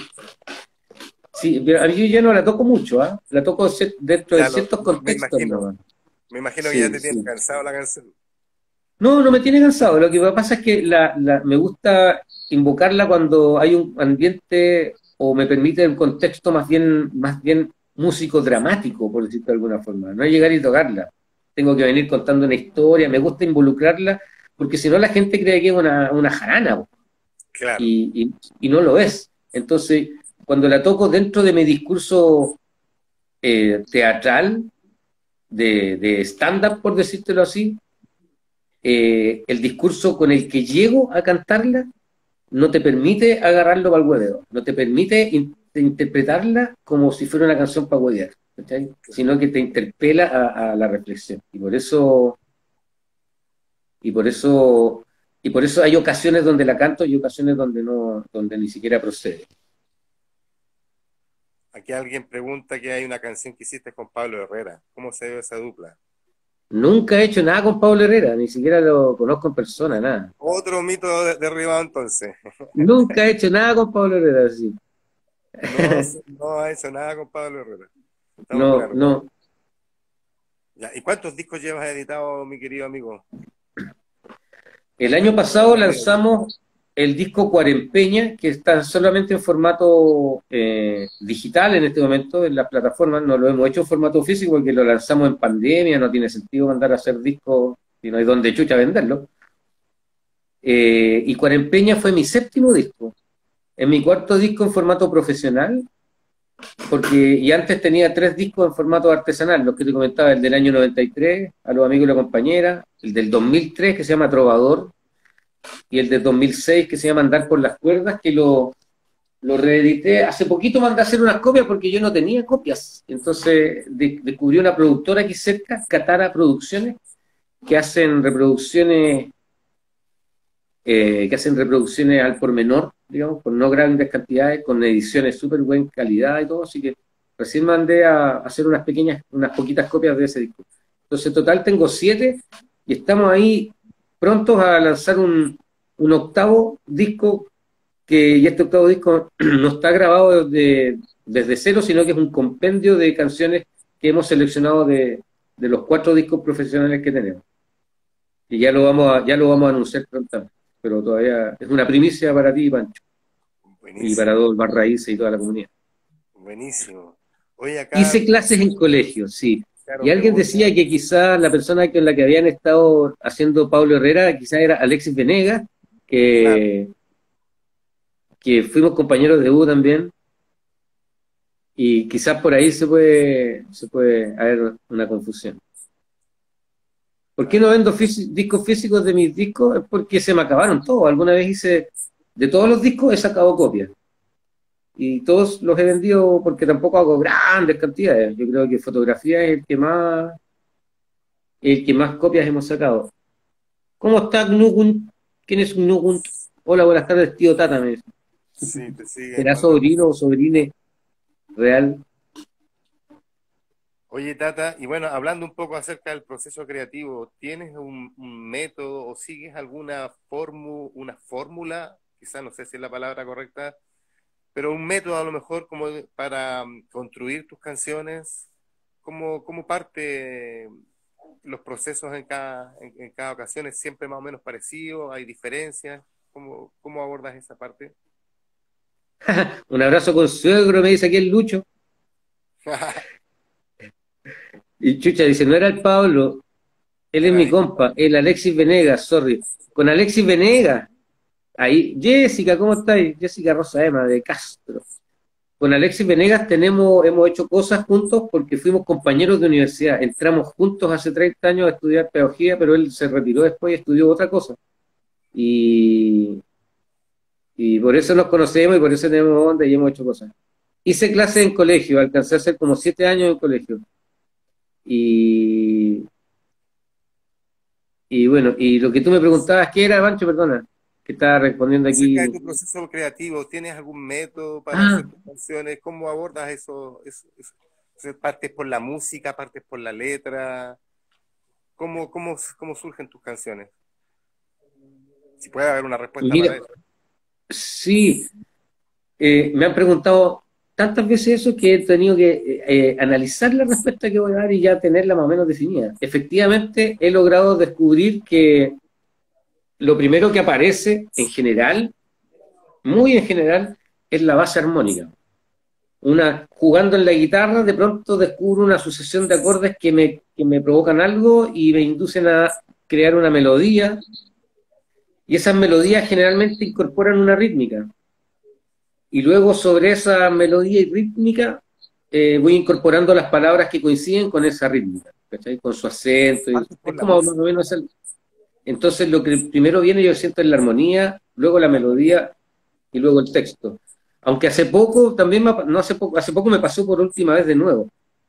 B: Sí, pero a mí yo ya no la toco mucho, ¿ah? La toco cier- dentro de
A: Ya lo,
B: ciertos
A: me
B: contextos
A: imagino,
B: nomás.
A: me imagino que ya
B: Sí,
A: te tienes
B: sí.
A: cansado la canción.
B: No, no me tiene cansado. Lo que pasa es que la, la- me gusta invocarla cuando hay un ambiente o me permite un contexto más bien, más bien músico dramático, por decirlo de alguna forma. No es llegar y tocarla. Tengo que venir contando una historia, me gusta involucrarla, porque si no la gente cree que es una, una jarana, po,
A: Claro.
B: y, y, y no lo es. Entonces, cuando la toco dentro de mi discurso eh, teatral, de, de stand-up, por decírtelo así, eh, el discurso con el que llego a cantarla no te permite agarrarlo para el hueveo, no te permite in- interpretarla como si fuera una canción para huevear, ¿cachai? Sino que te interpela a, a la reflexión. Y por eso, y por eso, y por eso hay ocasiones donde la canto y ocasiones donde no, donde ni siquiera procede.
A: Aquí alguien pregunta que hay una canción que hiciste con Pablo Herrera. ¿Cómo se dio esa dupla?
B: Nunca he hecho nada con Pablo Herrera, ni siquiera lo conozco en persona, nada.
A: Otro mito de- derribado entonces.
B: Nunca he hecho nada con Pablo Herrera, sí.
A: No, se- no ha hecho nada con Pablo Herrera. Estamos
B: No,
A: claros.
B: no.
A: Ya, ¿y cuántos discos llevas editados, mi querido amigo?
B: El año pasado lanzamos el disco Cuarempeña, que está solamente en formato eh, digital en este momento en las plataformas. No lo hemos hecho en formato físico porque lo lanzamos en pandemia, no tiene sentido mandar a hacer discos y no hay donde chucha venderlo. Eh, y Cuarempeña fue mi séptimo disco. en mi cuarto disco en formato profesional, porque y antes tenía tres discos en formato artesanal, los que te comentaba, el del año noventa y tres, A los amigos y la compañera, el del dos mil tres que se llama Trovador, y el del dos mil seis que se llama Andar por las cuerdas, que lo, lo reedité. Hace poquito mandé a hacer unas copias porque yo no tenía copias. Entonces de, descubrí una productora aquí cerca, Catara Producciones, que hacen reproducciones eh, que hacen reproducciones al por menor, digamos, con no grandes cantidades, con ediciones súper buena calidad y todo, así que recién mandé a, a hacer unas pequeñas, unas poquitas copias de ese disco. Entonces, en total tengo siete y estamos ahí prontos a lanzar un, un octavo disco, que y este octavo disco no está grabado desde, desde cero, sino que es un compendio de canciones que hemos seleccionado de, de los cuatro discos profesionales que tenemos. Y ya lo vamos a, ya lo vamos a anunciar pronto, pero todavía es una primicia para ti, Pancho. Buenísimo. Y para todo el Bar Raíces y toda la comunidad.
A: Buenísimo. Oye, acá...
B: Hice clases en colegios, sí. Claro, y alguien decía que quizás la persona con la que habían estado haciendo Pablo Herrera, quizás era Alexis Venegas, que, claro. que fuimos compañeros de U también. Y quizás por ahí se puede, se puede haber una confusión. ¿Por qué no vendo fí- discos físicos de mis discos? Es porque se me acabaron todos. Alguna vez hice, de todos los discos he sacado copias. Y todos los he vendido porque tampoco hago grandes cantidades. Yo creo que fotografía es el que más, el que más copias hemos sacado. ¿Cómo está Gnugunt? ¿Quién es Gnugunt? Hola, buenas tardes, tío Tata. Me dice.
A: Sí, te sigue.
B: ¿Será sobrino o sobrine real?
A: Oye, Tata, y bueno, hablando un poco acerca del proceso creativo, ¿tienes un, un método o sigues alguna fórmula, una fórmula, quizás no sé si es la palabra correcta, pero un método a lo mejor como para um, construir tus canciones? ¿Cómo, cómo parte los procesos en cada, en, en cada ocasión? ¿Es siempre más o menos parecido? ¿Hay diferencias? ¿Cómo, cómo abordas esa parte?
B: Un abrazo con suegro, me dice aquí el Lucho. Y Chucha dice, no era el Pablo, él es mi compa, el Alexis Venegas, sorry. Con Alexis Venegas, ahí, Jessica, ¿cómo estáis? Jessica Rosa Ema, de Castro. Con Alexis Venegas tenemos, hemos hecho cosas juntos porque fuimos compañeros de universidad. Entramos juntos hace treinta años a estudiar pedagogía, pero él se retiró después y estudió otra cosa. Y, y por eso nos conocemos y por eso tenemos onda y hemos hecho cosas. Hice clases en colegio, alcancé a hacer como siete años en colegio. Y, y bueno, y lo que tú me preguntabas, ¿qué era, Pancho? Perdona, que estaba respondiendo aquí.
A: Acerca de tu proceso creativo, ¿tienes algún método para
B: ah.
A: hacer tus canciones? ¿Cómo abordas eso? eso, eso? ¿Partes por la música, partes por la letra? ¿Cómo, cómo, cómo surgen tus canciones? Si puede haber una respuesta
B: Mira,
A: para eso.
B: Sí, eh, me han preguntado tantas veces eso que he tenido que eh, analizar la respuesta que voy a dar y ya tenerla más o menos definida. Efectivamente, he logrado descubrir que lo primero que aparece en general, muy en general, es la base armónica. Una, jugando en la guitarra, de pronto descubro una sucesión de acordes que me, que me provocan algo y me inducen a crear una melodía, y esas melodías generalmente incorporan una rítmica. Y luego sobre esa melodía y rítmica eh, voy incorporando las palabras que coinciden con esa rítmica, ¿cachai? Con su acento. Y, es como más o menos el, entonces lo que primero viene, yo siento, es la armonía, luego la melodía y luego el texto. Aunque hace poco, también me, no hace poco, hace poco me pasó por última vez de nuevo.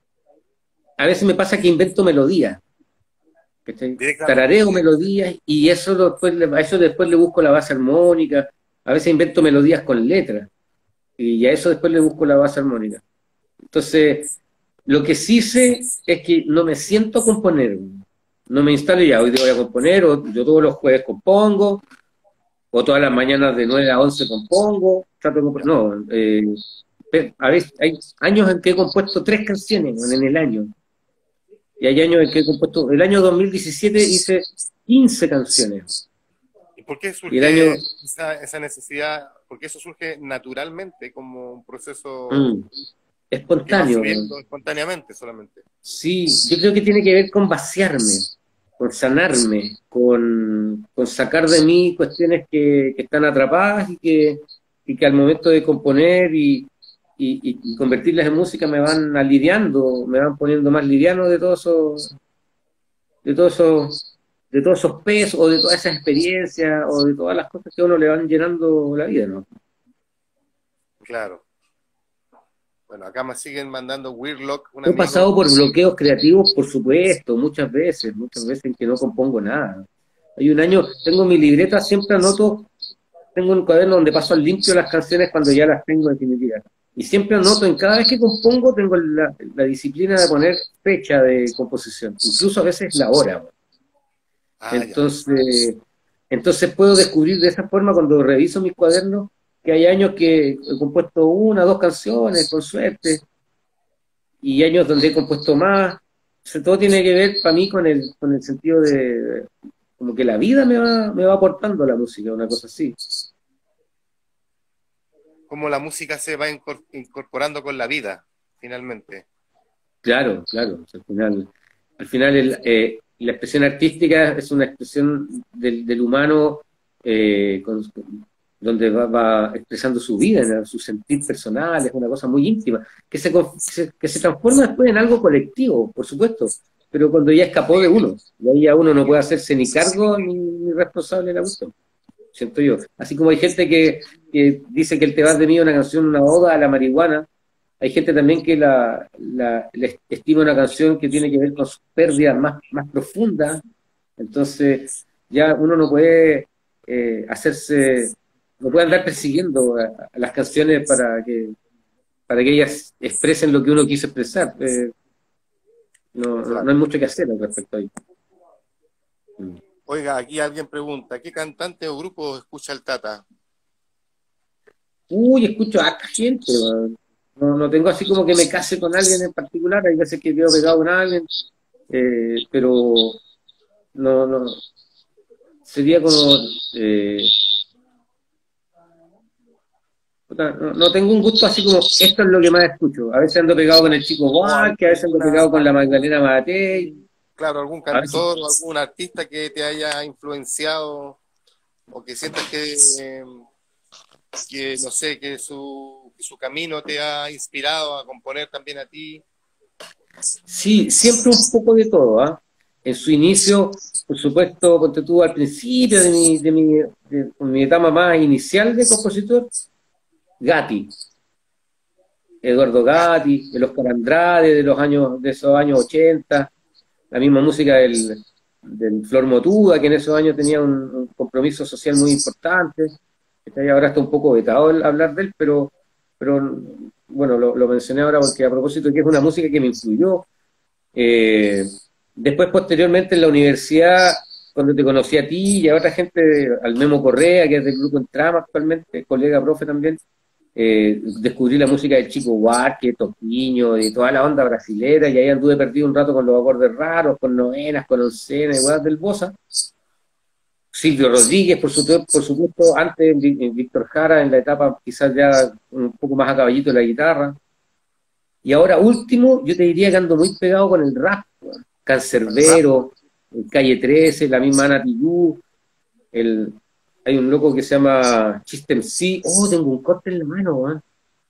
B: A veces me pasa que invento melodías, ¿cachai? Tarareo melodías y eso después, a eso después le busco la base armónica. A veces invento melodías con letras y a eso después le busco la base armónica. Entonces, lo que sí sé es que no me siento a componer. No me instalo ya, hoy te voy a componer, o yo todos los jueves compongo, o todas las mañanas de nueve a once compongo. Trato de componer. No, eh, a veces hay años en que he compuesto tres canciones en el año. Y hay años en que he compuesto, el año dos mil diecisiete hice quince canciones.
A: ¿Y por qué surge
B: y el año,
A: esa, esa necesidad? Porque eso surge naturalmente, como un proceso
B: mm, espontáneo.
A: Espontáneamente solamente.
B: Sí, yo creo que tiene que ver con vaciarme, con sanarme, con, con sacar de mí cuestiones que, que están atrapadas y que, y que al momento de componer y, y, y convertirlas en música me van aliviando, me van poniendo más liviano de todos esos, de todos esos, de todos esos pesos, o de todas esas experiencias, o de todas las cosas que a uno le van llenando la vida, ¿no?
A: Claro. Bueno, acá me siguen mandando Weirlock, un
B: He
A: amigo.
B: pasado por bloqueos creativos, por supuesto, muchas veces, muchas veces en que no compongo nada. Hay un año, tengo mi libreta, siempre anoto, tengo un cuaderno donde paso al limpio las canciones cuando ya las tengo definitivas. Y siempre anoto, en cada vez que compongo, tengo la, la disciplina de poner fecha de composición, incluso a veces la hora.
A: Ah,
B: entonces, entonces puedo descubrir de esa forma cuando reviso mis cuadernos que hay años que he compuesto una, dos canciones, con suerte, y años donde he compuesto más. Entonces, todo tiene que ver para mí con el, con el sentido de, como que la vida me va, me va aportando la música, una cosa así.
A: Cómo la música se va incor- incorporando con la vida, finalmente.
B: Claro, claro. Al final, al final el, eh, la expresión artística es una expresión del, del humano eh, con, donde va, va expresando su vida, ¿no? Su sentir personal, es una cosa muy íntima, que se, que se transforma después en algo colectivo, por supuesto, pero cuando ya escapó de uno, y ahí ya uno no puede hacerse ni cargo ni, ni responsable de la cuestión, siento yo. Así como hay gente que, que dice que el Te vas de mí es una canción, una oda a la marihuana, hay gente también que la, la, la estima una canción que tiene que ver con sus pérdidas más, más profundas, entonces ya uno no puede eh, hacerse, no puede andar persiguiendo a, a las canciones para que para que ellas expresen lo que uno quiso expresar. Eh, no, no, no hay mucho que hacer al respecto ahí.
A: Oiga, aquí alguien pregunta, ¿qué cantante o grupo escucha el Tata?
B: Uy, escucho a harta gente, man. No, no tengo así como que me case con alguien en particular, hay veces que quedo pegado con alguien, eh, pero no, no, sería como, eh, no, no tengo un gusto así como, esto es lo que más escucho. A veces ando pegado con el Chico Buarque, a veces ando pegado con la Magdalena Matei.
A: Claro, algún
B: A veces,
A: cantor o algún artista que te haya influenciado o que sientas que, eh, que no sé, que su, que su camino te ha inspirado a componer también a ti.
B: sí, siempre un poco de todo, ¿ah? En su inicio, por supuesto, ponte tú al principio de mi, de mi, de mi etapa más inicial de compositor, Gatti, Eduardo Gatti, el Oscar Andrade de los años, de esos años ochenta, la misma música del, del Flor Motuda, que en esos años tenía un, un compromiso social muy importante. Ahora está un poco vetado el hablar de él, pero, pero bueno, lo, lo mencioné ahora porque a propósito que es una música que me influyó. Eh, después, posteriormente, en la universidad, cuando te conocí a ti y a otra gente, al Memo Correa, que es del grupo Entrama actualmente, colega profe también, eh, descubrí la música del Chico Buarque, Toquinho, de toda la onda brasilera, y ahí anduve perdido un rato con los acordes raros, con novenas, con oncenas, igual del Bossa. Silvio Rodríguez, por supuesto, por supuesto antes Víctor Jara, en la etapa quizás ya un poco más a caballito de la guitarra. Y ahora último, yo te diría que ando muy pegado con el rap, Cancerbero, el Calle trece, la misma Ana Tijoux, el, hay un loco que se llama Chiste M C. Oh, tengo un corte en la mano, ¿eh?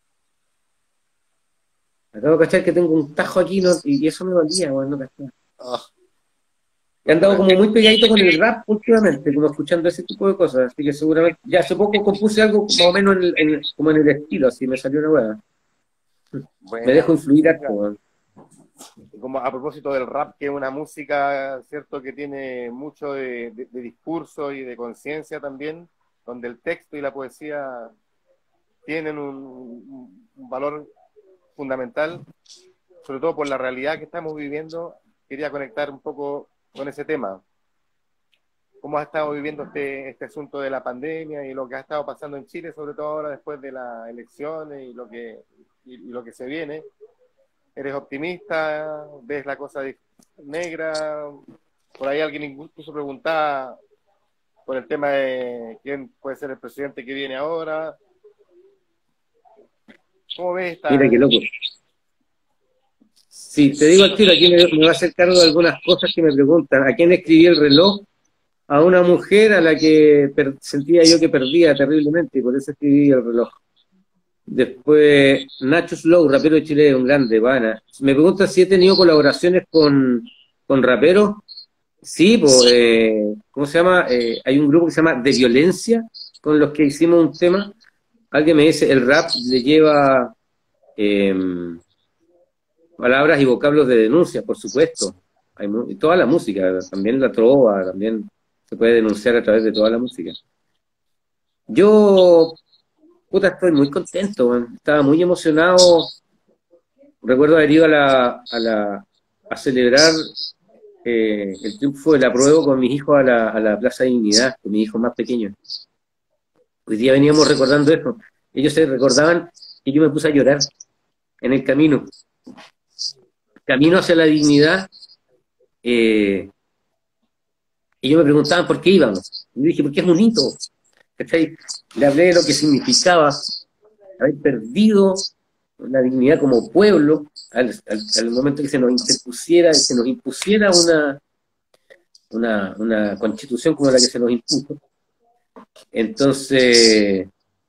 B: Acabo de cachar que tengo un tajo aquí, ¿no? Y eso me dolía, ¿no? No cachar.
A: Oh,
B: He andado como muy pegadito con el rap últimamente, como escuchando ese tipo de cosas, así que seguramente, ya hace poco compuse algo más o menos en el, en, como en el estilo, así me salió una hueá.
A: bueno,
B: Me dejo influir harto.
A: como a propósito del rap, que es una música, cierto, que tiene mucho de, de, de discurso y de conciencia también, donde el texto y la poesía tienen un, un valor fundamental, sobre todo por la realidad que estamos viviendo. Quería conectar un poco con ese tema. ¿Cómo has estado viviendo este, este asunto de la pandemia y lo que ha estado pasando en Chile, sobre todo ahora después de las elecciones y lo que, y, y lo que se viene? ¿Eres optimista? ¿Ves la cosa negra? Por ahí alguien incluso preguntaba por el tema de quién puede ser el presidente que viene ahora. ¿Cómo ves esta?
B: Mira qué loco. Sí, te digo al tiro, aquí me, me va a hacer cargo de algunas cosas que me preguntan. ¿A quién escribí el reloj? a una mujer a la que per- sentía yo que perdía terriblemente, y por eso escribí El reloj. Después, Nacho Slow, rapero de Chile, un grande, pana. Me pregunta si he tenido colaboraciones con, con raperos. Sí, pues, eh, ¿cómo se llama? Eh, hay un grupo que se llama De Violencia, con los que hicimos un tema. Alguien me dice, el rap le lleva eh, palabras y vocablos de denuncia, por supuesto. Hay mu- y toda la música, también la trova, también se puede denunciar a través de toda la música. Yo, puta, estoy muy contento, man. Estaba muy emocionado. Recuerdo haber ido a la, a la, a celebrar eh, el triunfo del apruebo con mis hijos a la, a la Plaza Dignidad, con mis hijos más pequeños. Hoy día veníamos recordando eso. Ellos se recordaban que yo me puse a llorar en el camino. Camino hacia la dignidad. Eh, y ellos me preguntaban por qué íbamos. Y yo dije, porque es un hito. ¿Cachai? Le hablé de lo que significaba haber perdido la dignidad como pueblo al, al, al momento que se nos interpusiera, se nos impusiera una, una, una constitución como la que se nos impuso. Entonces,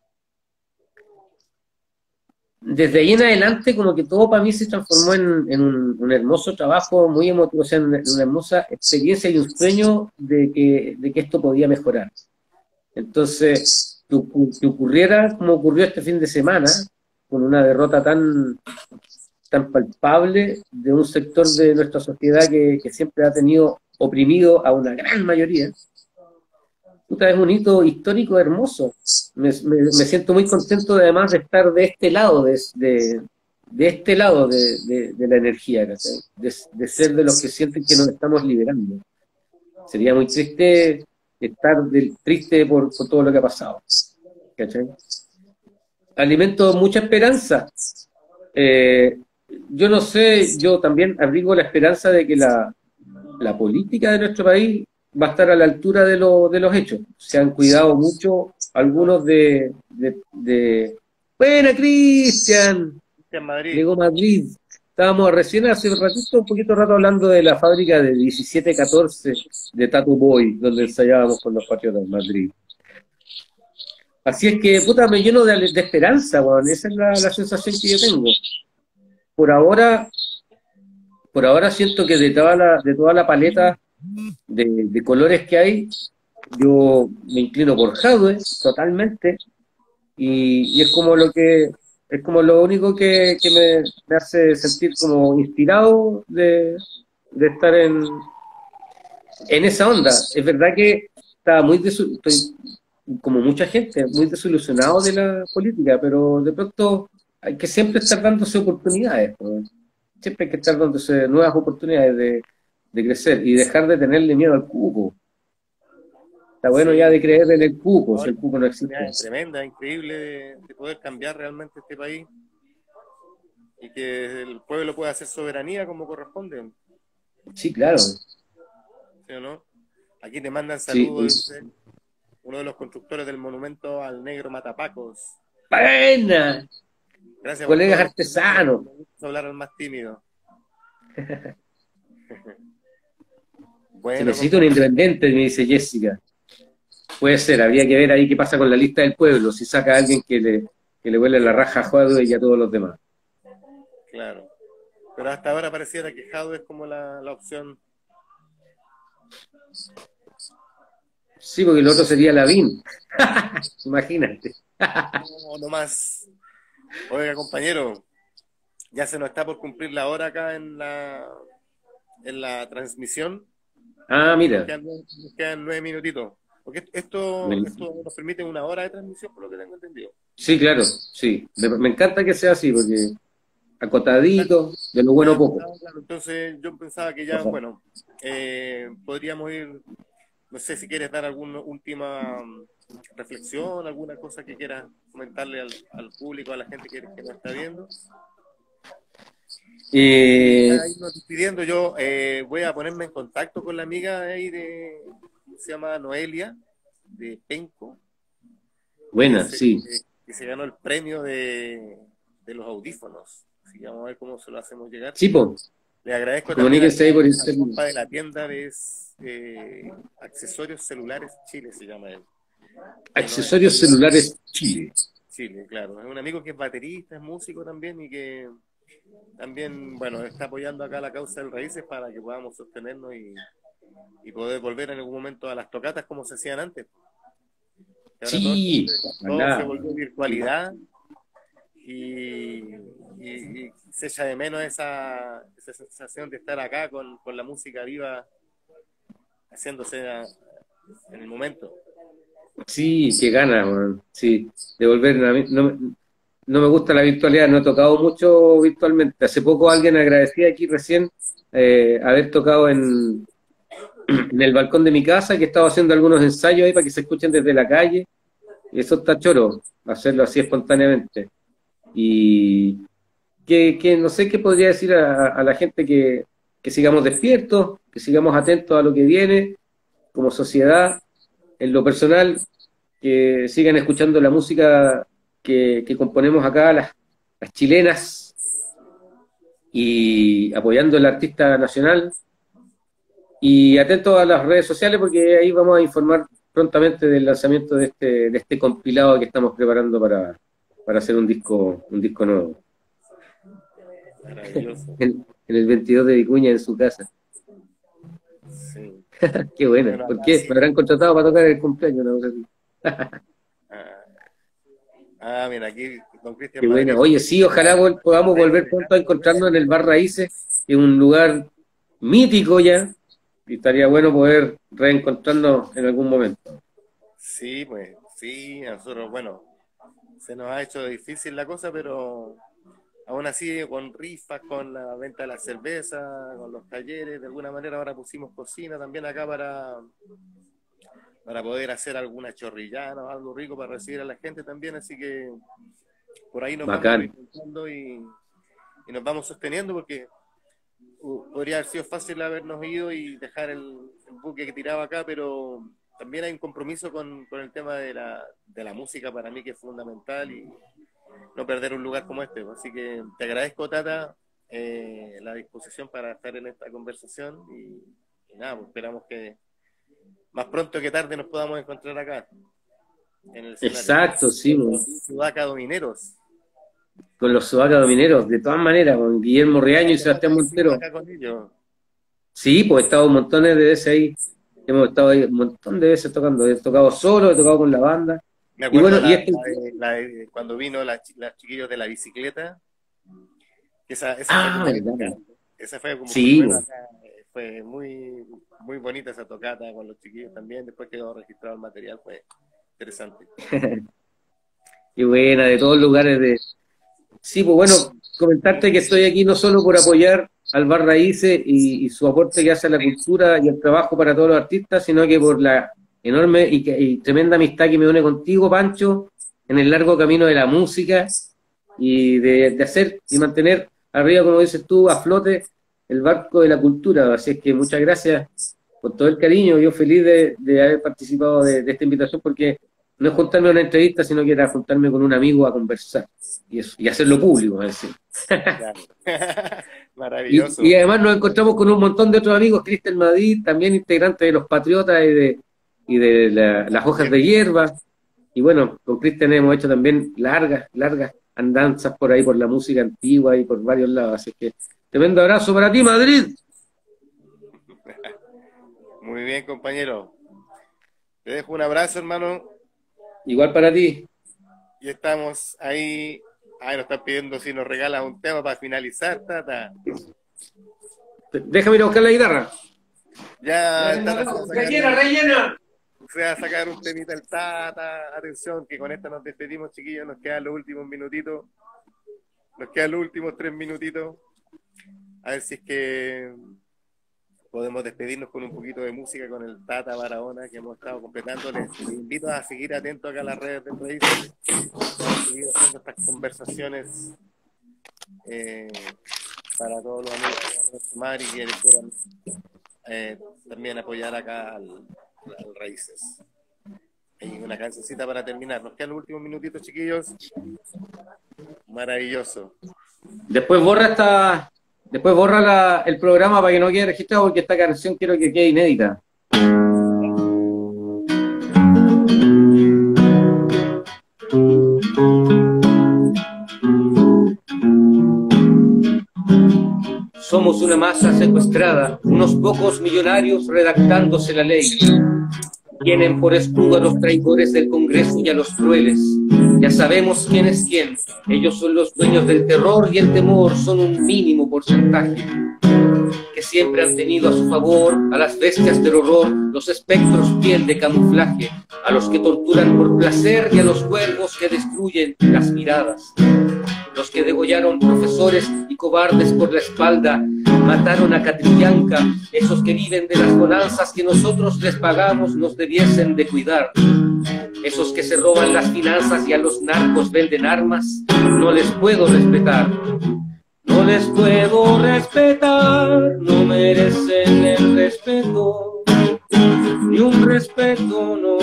B: desde ahí en adelante, como que todo para mí se transformó en, en un, un hermoso trabajo, muy emotivo, o sea, en una, en una hermosa experiencia y un sueño de que, de que esto podía mejorar. Entonces, que, que ocurriera como ocurrió este fin de semana, con una derrota tan, tan palpable de un sector de nuestra sociedad que, que siempre ha tenido oprimido a una gran mayoría. Puta, es un hito histórico hermoso. Me, me, me siento muy contento de, además de estar de este lado, de, de, de este lado de, de, de la energía, de, de ser de los que sienten que nos estamos liberando. Sería muy triste estar del, triste por, por todo lo que ha pasado. ¿Cachai? Alimento mucha esperanza. Eh, yo no sé, yo también abrigo la esperanza de que la, la política de nuestro país va a estar a la altura de, lo, de los hechos. Se han cuidado mucho algunos de... de, de... ¡Buena, Cristian!
A: En Madrid.
B: Llegó Madrid. Estábamos recién hace un ratito, un poquito rato hablando de la fábrica de diecisiete catorce de Tattoo Boy, donde ensayábamos con los Patriotas en Madrid. Así es que, puta, me lleno de, de esperanza, weón. Esa es la, la sensación que yo tengo. Por ahora, por ahora siento que de toda la, de toda la paleta de, de colores que hay, yo me inclino por Jadwe, totalmente, y, y es como lo que, es como lo único que, que me, me hace sentir como inspirado de, de estar en, en esa onda. Es verdad que estaba muy desu- estoy, como mucha gente, muy desilusionado de la política, pero de pronto hay que siempre estar dándose oportunidades, pues. Siempre hay que estar dándose nuevas oportunidades de, de crecer y dejar de tenerle miedo al cupo. Está bueno
A: Sí.
B: ya de creer en el cupo,
A: No,
B: si el cupo no existe.
A: es tremenda, increíble de, de poder cambiar realmente este país y que el pueblo pueda hacer soberanía como corresponde,
B: Sí, claro.
A: ¿sí o no? Aquí te mandan
B: Sí.
A: saludos, dice, uno de los constructores del monumento al negro Matapacos.
B: ¡Buena!
A: Gracias por
B: Colegas
A: todo.
B: artesanos.
A: Me gusta hablar al más tímido. Bueno,
B: Se necesita un independiente, me dice Jessica. Puede ser, habría que ver ahí qué pasa con la lista del pueblo, si saca a alguien que le, que le huele la raja a Jadwe y a todos los demás.
A: claro. Pero hasta ahora pareciera que Jadwe es como la, la opción.
B: Sí, porque el otro sería Lavín. Imagínate.
A: No, no más. Oiga, compañero, ya se nos está por cumplir la hora acá en la, en la transmisión.
B: Ah, mira.
A: Nos quedan, nos quedan nueve minutitos. Porque esto, esto nos permite una hora de transmisión, por lo que tengo entendido.
B: Sí, claro, sí. Me, me encanta que sea así, porque acotadito, de lo bueno poco.
A: Claro, entonces yo pensaba que ya,
B: Ajá.
A: bueno, eh, podríamos ir, no sé si quieres dar alguna última um, reflexión, alguna cosa que quieras comentarle al, al público, a la gente que, que nos está viendo.
B: Eh,
A: Ahí nos despidiendo, yo eh, voy a ponerme en contacto con la amiga ahí de, se llama Noelia, de Penco.
B: buena,
A: que se,
B: sí.
A: que, que se ganó el premio de, de los audífonos. Así que vamos a ver cómo se lo hacemos llegar.
B: Sí, po.
A: Le agradezco también
B: Comuníquense ahí por
A: al, al
B: Instagram.
A: compa de la tienda de eh, Accesorios Celulares Chile, se llama él. Que nos está
B: Accesorios
A: ayudando.
B: Celulares Chile.
A: Chile, claro. Es un amigo que es baterista, es músico también y que también, bueno, está apoyando acá la causa del Raíces para que podamos sostenernos y, y poder volver en algún momento a las tocatas como se hacían antes. Que ahora todo,
B: Sí,
A: todo se
B: ojalá.
A: volvió virtualidad y, y, y se echa de menos esa, esa sensación de estar acá con, con la música viva haciéndose a- en el momento.
B: Sí, qué gana, weón. Sí, de volver. A mí no, me- no me gusta la virtualidad, no he tocado mucho virtualmente. Hace poco alguien agradecía aquí recién eh, haber tocado en, en el balcón de mi casa, que estaba haciendo algunos ensayos ahí para que se escuchen desde la calle. Y eso está choro, hacerlo así espontáneamente. Y que, que no sé qué podría decir a, a la gente que, que sigamos despiertos, que sigamos atentos a lo que viene como sociedad. En lo personal, que sigan escuchando la música que, que componemos acá, las, las chilenas, y apoyando al artista nacional. Y atentos a las redes sociales porque ahí vamos a informar prontamente del lanzamiento de este, de este compilado que estamos preparando para, para hacer un disco, un disco nuevo.
A: Maravilloso.
B: En, en el veintidós de Vicuña, en su casa.
A: Sí.
B: Qué buena.
A: Bueno,
B: ¿Por
A: acá
B: qué?
A: sí.
B: ¿Me habrán contratado para tocar el cumpleaños? No sé si.
A: Ah, ah, mira, aquí don Cristian
B: Qué buena.
A: Madrid.
B: Oye, sí, ojalá vol- podamos volver pronto a encontrarnos en el Bar Raíces, que es un lugar mítico ya, y estaría bueno poder reencontrarnos en algún momento.
A: Sí, pues, sí, a nosotros, bueno, se nos ha hecho difícil la cosa, pero aún así con rifas, con la venta de la cerveza, con los talleres, de alguna manera ahora pusimos cocina también acá para, para poder hacer alguna chorrillana o algo rico para recibir a la gente también, así que por ahí nos vamos
B: Bacán.
A: reinventando y, y nos vamos sosteniendo porque uh, podría haber sido fácil habernos ido y dejar el, el buque que tiraba acá, pero también hay un compromiso con, con el tema de la, de la música para mí que es fundamental y no perder un lugar como este. Así que te agradezco, Tata, eh, la disposición para estar en esta conversación y, y nada, pues esperamos que más pronto que tarde nos podamos encontrar acá en el escenario.
B: Exacto, sí, bo.
A: Sudaca Domineros.
B: Con los Sudaca Domineros, de todas maneras, con Guillermo Riaño y Sebastián Montero.
A: Acá con ellos.
B: Sí, pues he estado montones de veces ahí. Hemos estado ahí un montón de veces tocando. He tocado solo, he tocado con la banda.
A: Me
B: Y
A: acuerdo
B: bueno,
A: la,
B: y este,
A: la de- la de cuando vino la, chi- las chiquillos de la bicicleta. que Esa, esa fue
B: ah,
A: como
B: verdad.
A: esa fue como por
B: Sí,
A: lo menos
B: bo.
A: acá, eh, fue muy muy bonita esa tocata con los chiquillos también. Después quedó registrado el material, fue interesante.
B: Qué buena, de todos lugares de. Sí, pues bueno, comentarte que estoy aquí no solo por apoyar al Bar Raíces y, y su aporte que hace a la cultura y el trabajo para todos los artistas, sino que por la enorme y, que- y tremenda amistad que me une contigo, Pancho, en el largo camino de la música y de, de hacer y mantener arriba, como dices tú, a flote el barco de la cultura. Así es que muchas gracias por todo el cariño. Yo feliz de, de haber participado de, de esta invitación porque no es juntarme a una entrevista, sino que era juntarme con un amigo a conversar y, eso, y hacerlo público. Es decir.
A: Claro.
B: Y,
A: Maravilloso.
B: y además nos encontramos con un montón de otros amigos, Cristian Madrid, también integrante de Los Patriotas y de, y de la- las hojas de hierba. Y bueno, con Cristian hemos hecho también largas, largas andanzas por ahí, por la música antigua y por varios lados. Así que tremendo abrazo para ti, Madrid.
A: Muy bien, compañero. Te dejo un abrazo, hermano.
B: Igual para ti.
A: Y estamos ahí. Ahí nos están pidiendo si nos regalas un tema para finalizar, Tata.
B: Déjame ir a buscar la guitarra.
A: Ya, el Tata se va a sacar,
B: Rellena, rellena.
A: se va a sacar un temita el Tata. Atención, que con esta nos despedimos, chiquillos. Nos quedan los últimos minutitos. Nos quedan los últimos tres minutitos. A ver si es que podemos despedirnos con un poquito de música con el Tata Barahona que hemos estado completando. Les, les invito a seguir atentos acá a las redes del Raíces. Vamos a seguir haciendo estas conversaciones eh, para todos los amigos que van a sumar y que quieran eh, también apoyar acá al, al Raíces. Hay una cancioncita para terminar. Nos quedan los últimos minutitos, chiquillos. Maravilloso.
B: Después borra esta, Después borra la, el programa para que no quede registrado porque esta canción quiero que quede inédita. Somos una masa secuestrada, unos pocos millonarios redactándose la ley. Tienen por escudo a los traidores del Congreso y a los crueles. Ya sabemos quién es quién. Ellos son los dueños del terror y el temor son un mínimo porcentaje que siempre han tenido a su favor a las bestias del horror, los espectros piel de camuflaje, a los que torturan por placer y a los cuervos que destruyen las miradas. Los que degollaron profesores y cobardes por la espalda, mataron a Catrillanca, esos que viven de las bonanzas que nosotros les pagamos nos debiesen de cuidar. Esos que se roban las finanzas y a los narcos venden armas, no les puedo respetar. No les puedo respetar, no merecen el respeto, ni un respeto no.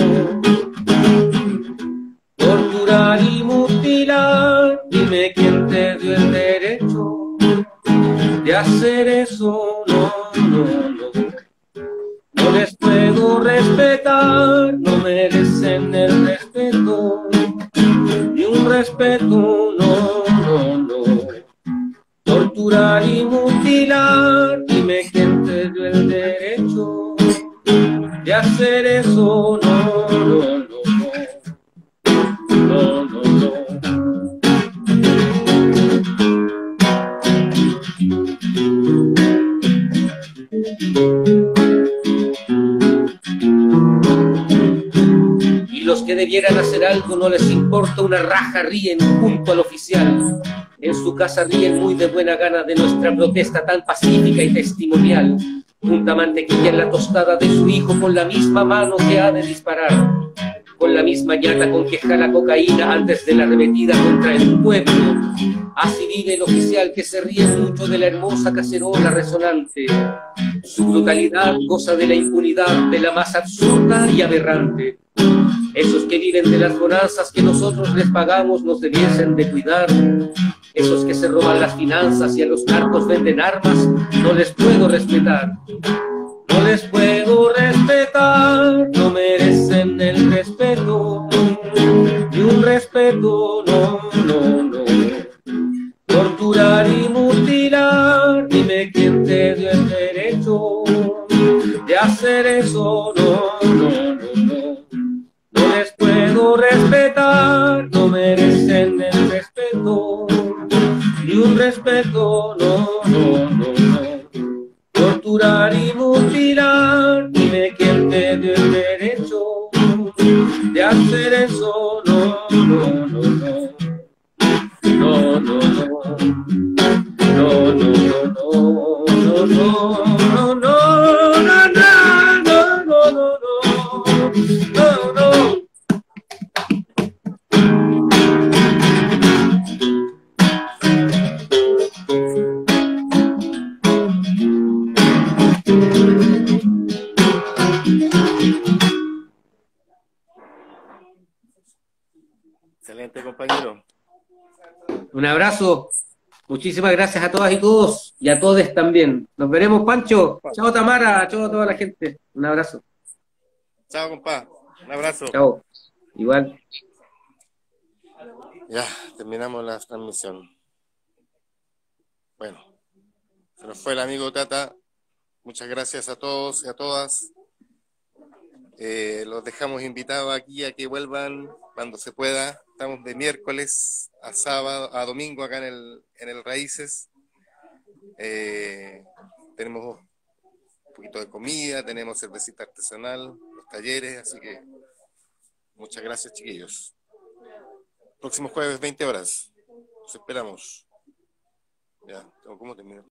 B: Torturar y mutilar, dime quién te dio el derecho de hacer eso, no, no, no. No les puedo respetar, no merecen el respeto, ni un respeto, no, no, no. Torturar y mutilar, dime quién te dio el derecho de hacer eso, no, no, no, no, no, no, no. Y los que debieran hacer algo no les importa una raja, ríen junto al oficial. En su casa ríen muy de buena gana de nuestra protesta tan pacífica y testimonial. Junta mantequilla en la tostada de su hijo con la misma mano que ha de disparar, con la misma ñata con que jala cocaína antes de la arremetida contra el pueblo. Así vive el oficial que se ríe mucho de la hermosa cacerola resonante. Su brutalidad goza de la impunidad de la más absurda y aberrante. Esos que viven de las bonanzas que nosotros les pagamos nos debiesen de cuidar. Esos que se roban las finanzas y a los narcos venden armas, no les puedo respetar. No les puedo respetar, no merecen el respeto, ni un respeto, no, no, no. Torturar y mutilar, dime quién te dio el derecho de hacer eso, no, no, no, no. No les puedo respetar, no merecen el respeto, ni un respeto, no, no, no, no. Torturar y mutilar, dime quién te dio el derecho de hacer eso, no, no, no, no. No, no, no. No, no, no, no, no, no, no, no, no, no, no, no, no, no, no.
A: Excelente, compañero.
B: Un abrazo. Muchísimas gracias a todas y todos, y a todos también. Nos veremos, Pancho. Chao, Tamara. Chao a toda la gente. Un abrazo.
A: Chao, compa. Un abrazo.
B: Chao. Igual.
A: Ya, terminamos la transmisión. Bueno, se nos fue el amigo Tata. Muchas gracias a todos y a todas. Eh, los dejamos invitados aquí a que vuelvan cuando se pueda. Estamos de miércoles a sábado, a domingo acá en el, en el Raíces. Eh, tenemos un poquito de comida, tenemos cervecita artesanal, los talleres, así que muchas gracias, chiquillos. Próximo jueves, veinte horas. Los esperamos. Ya, ¿cómo termino?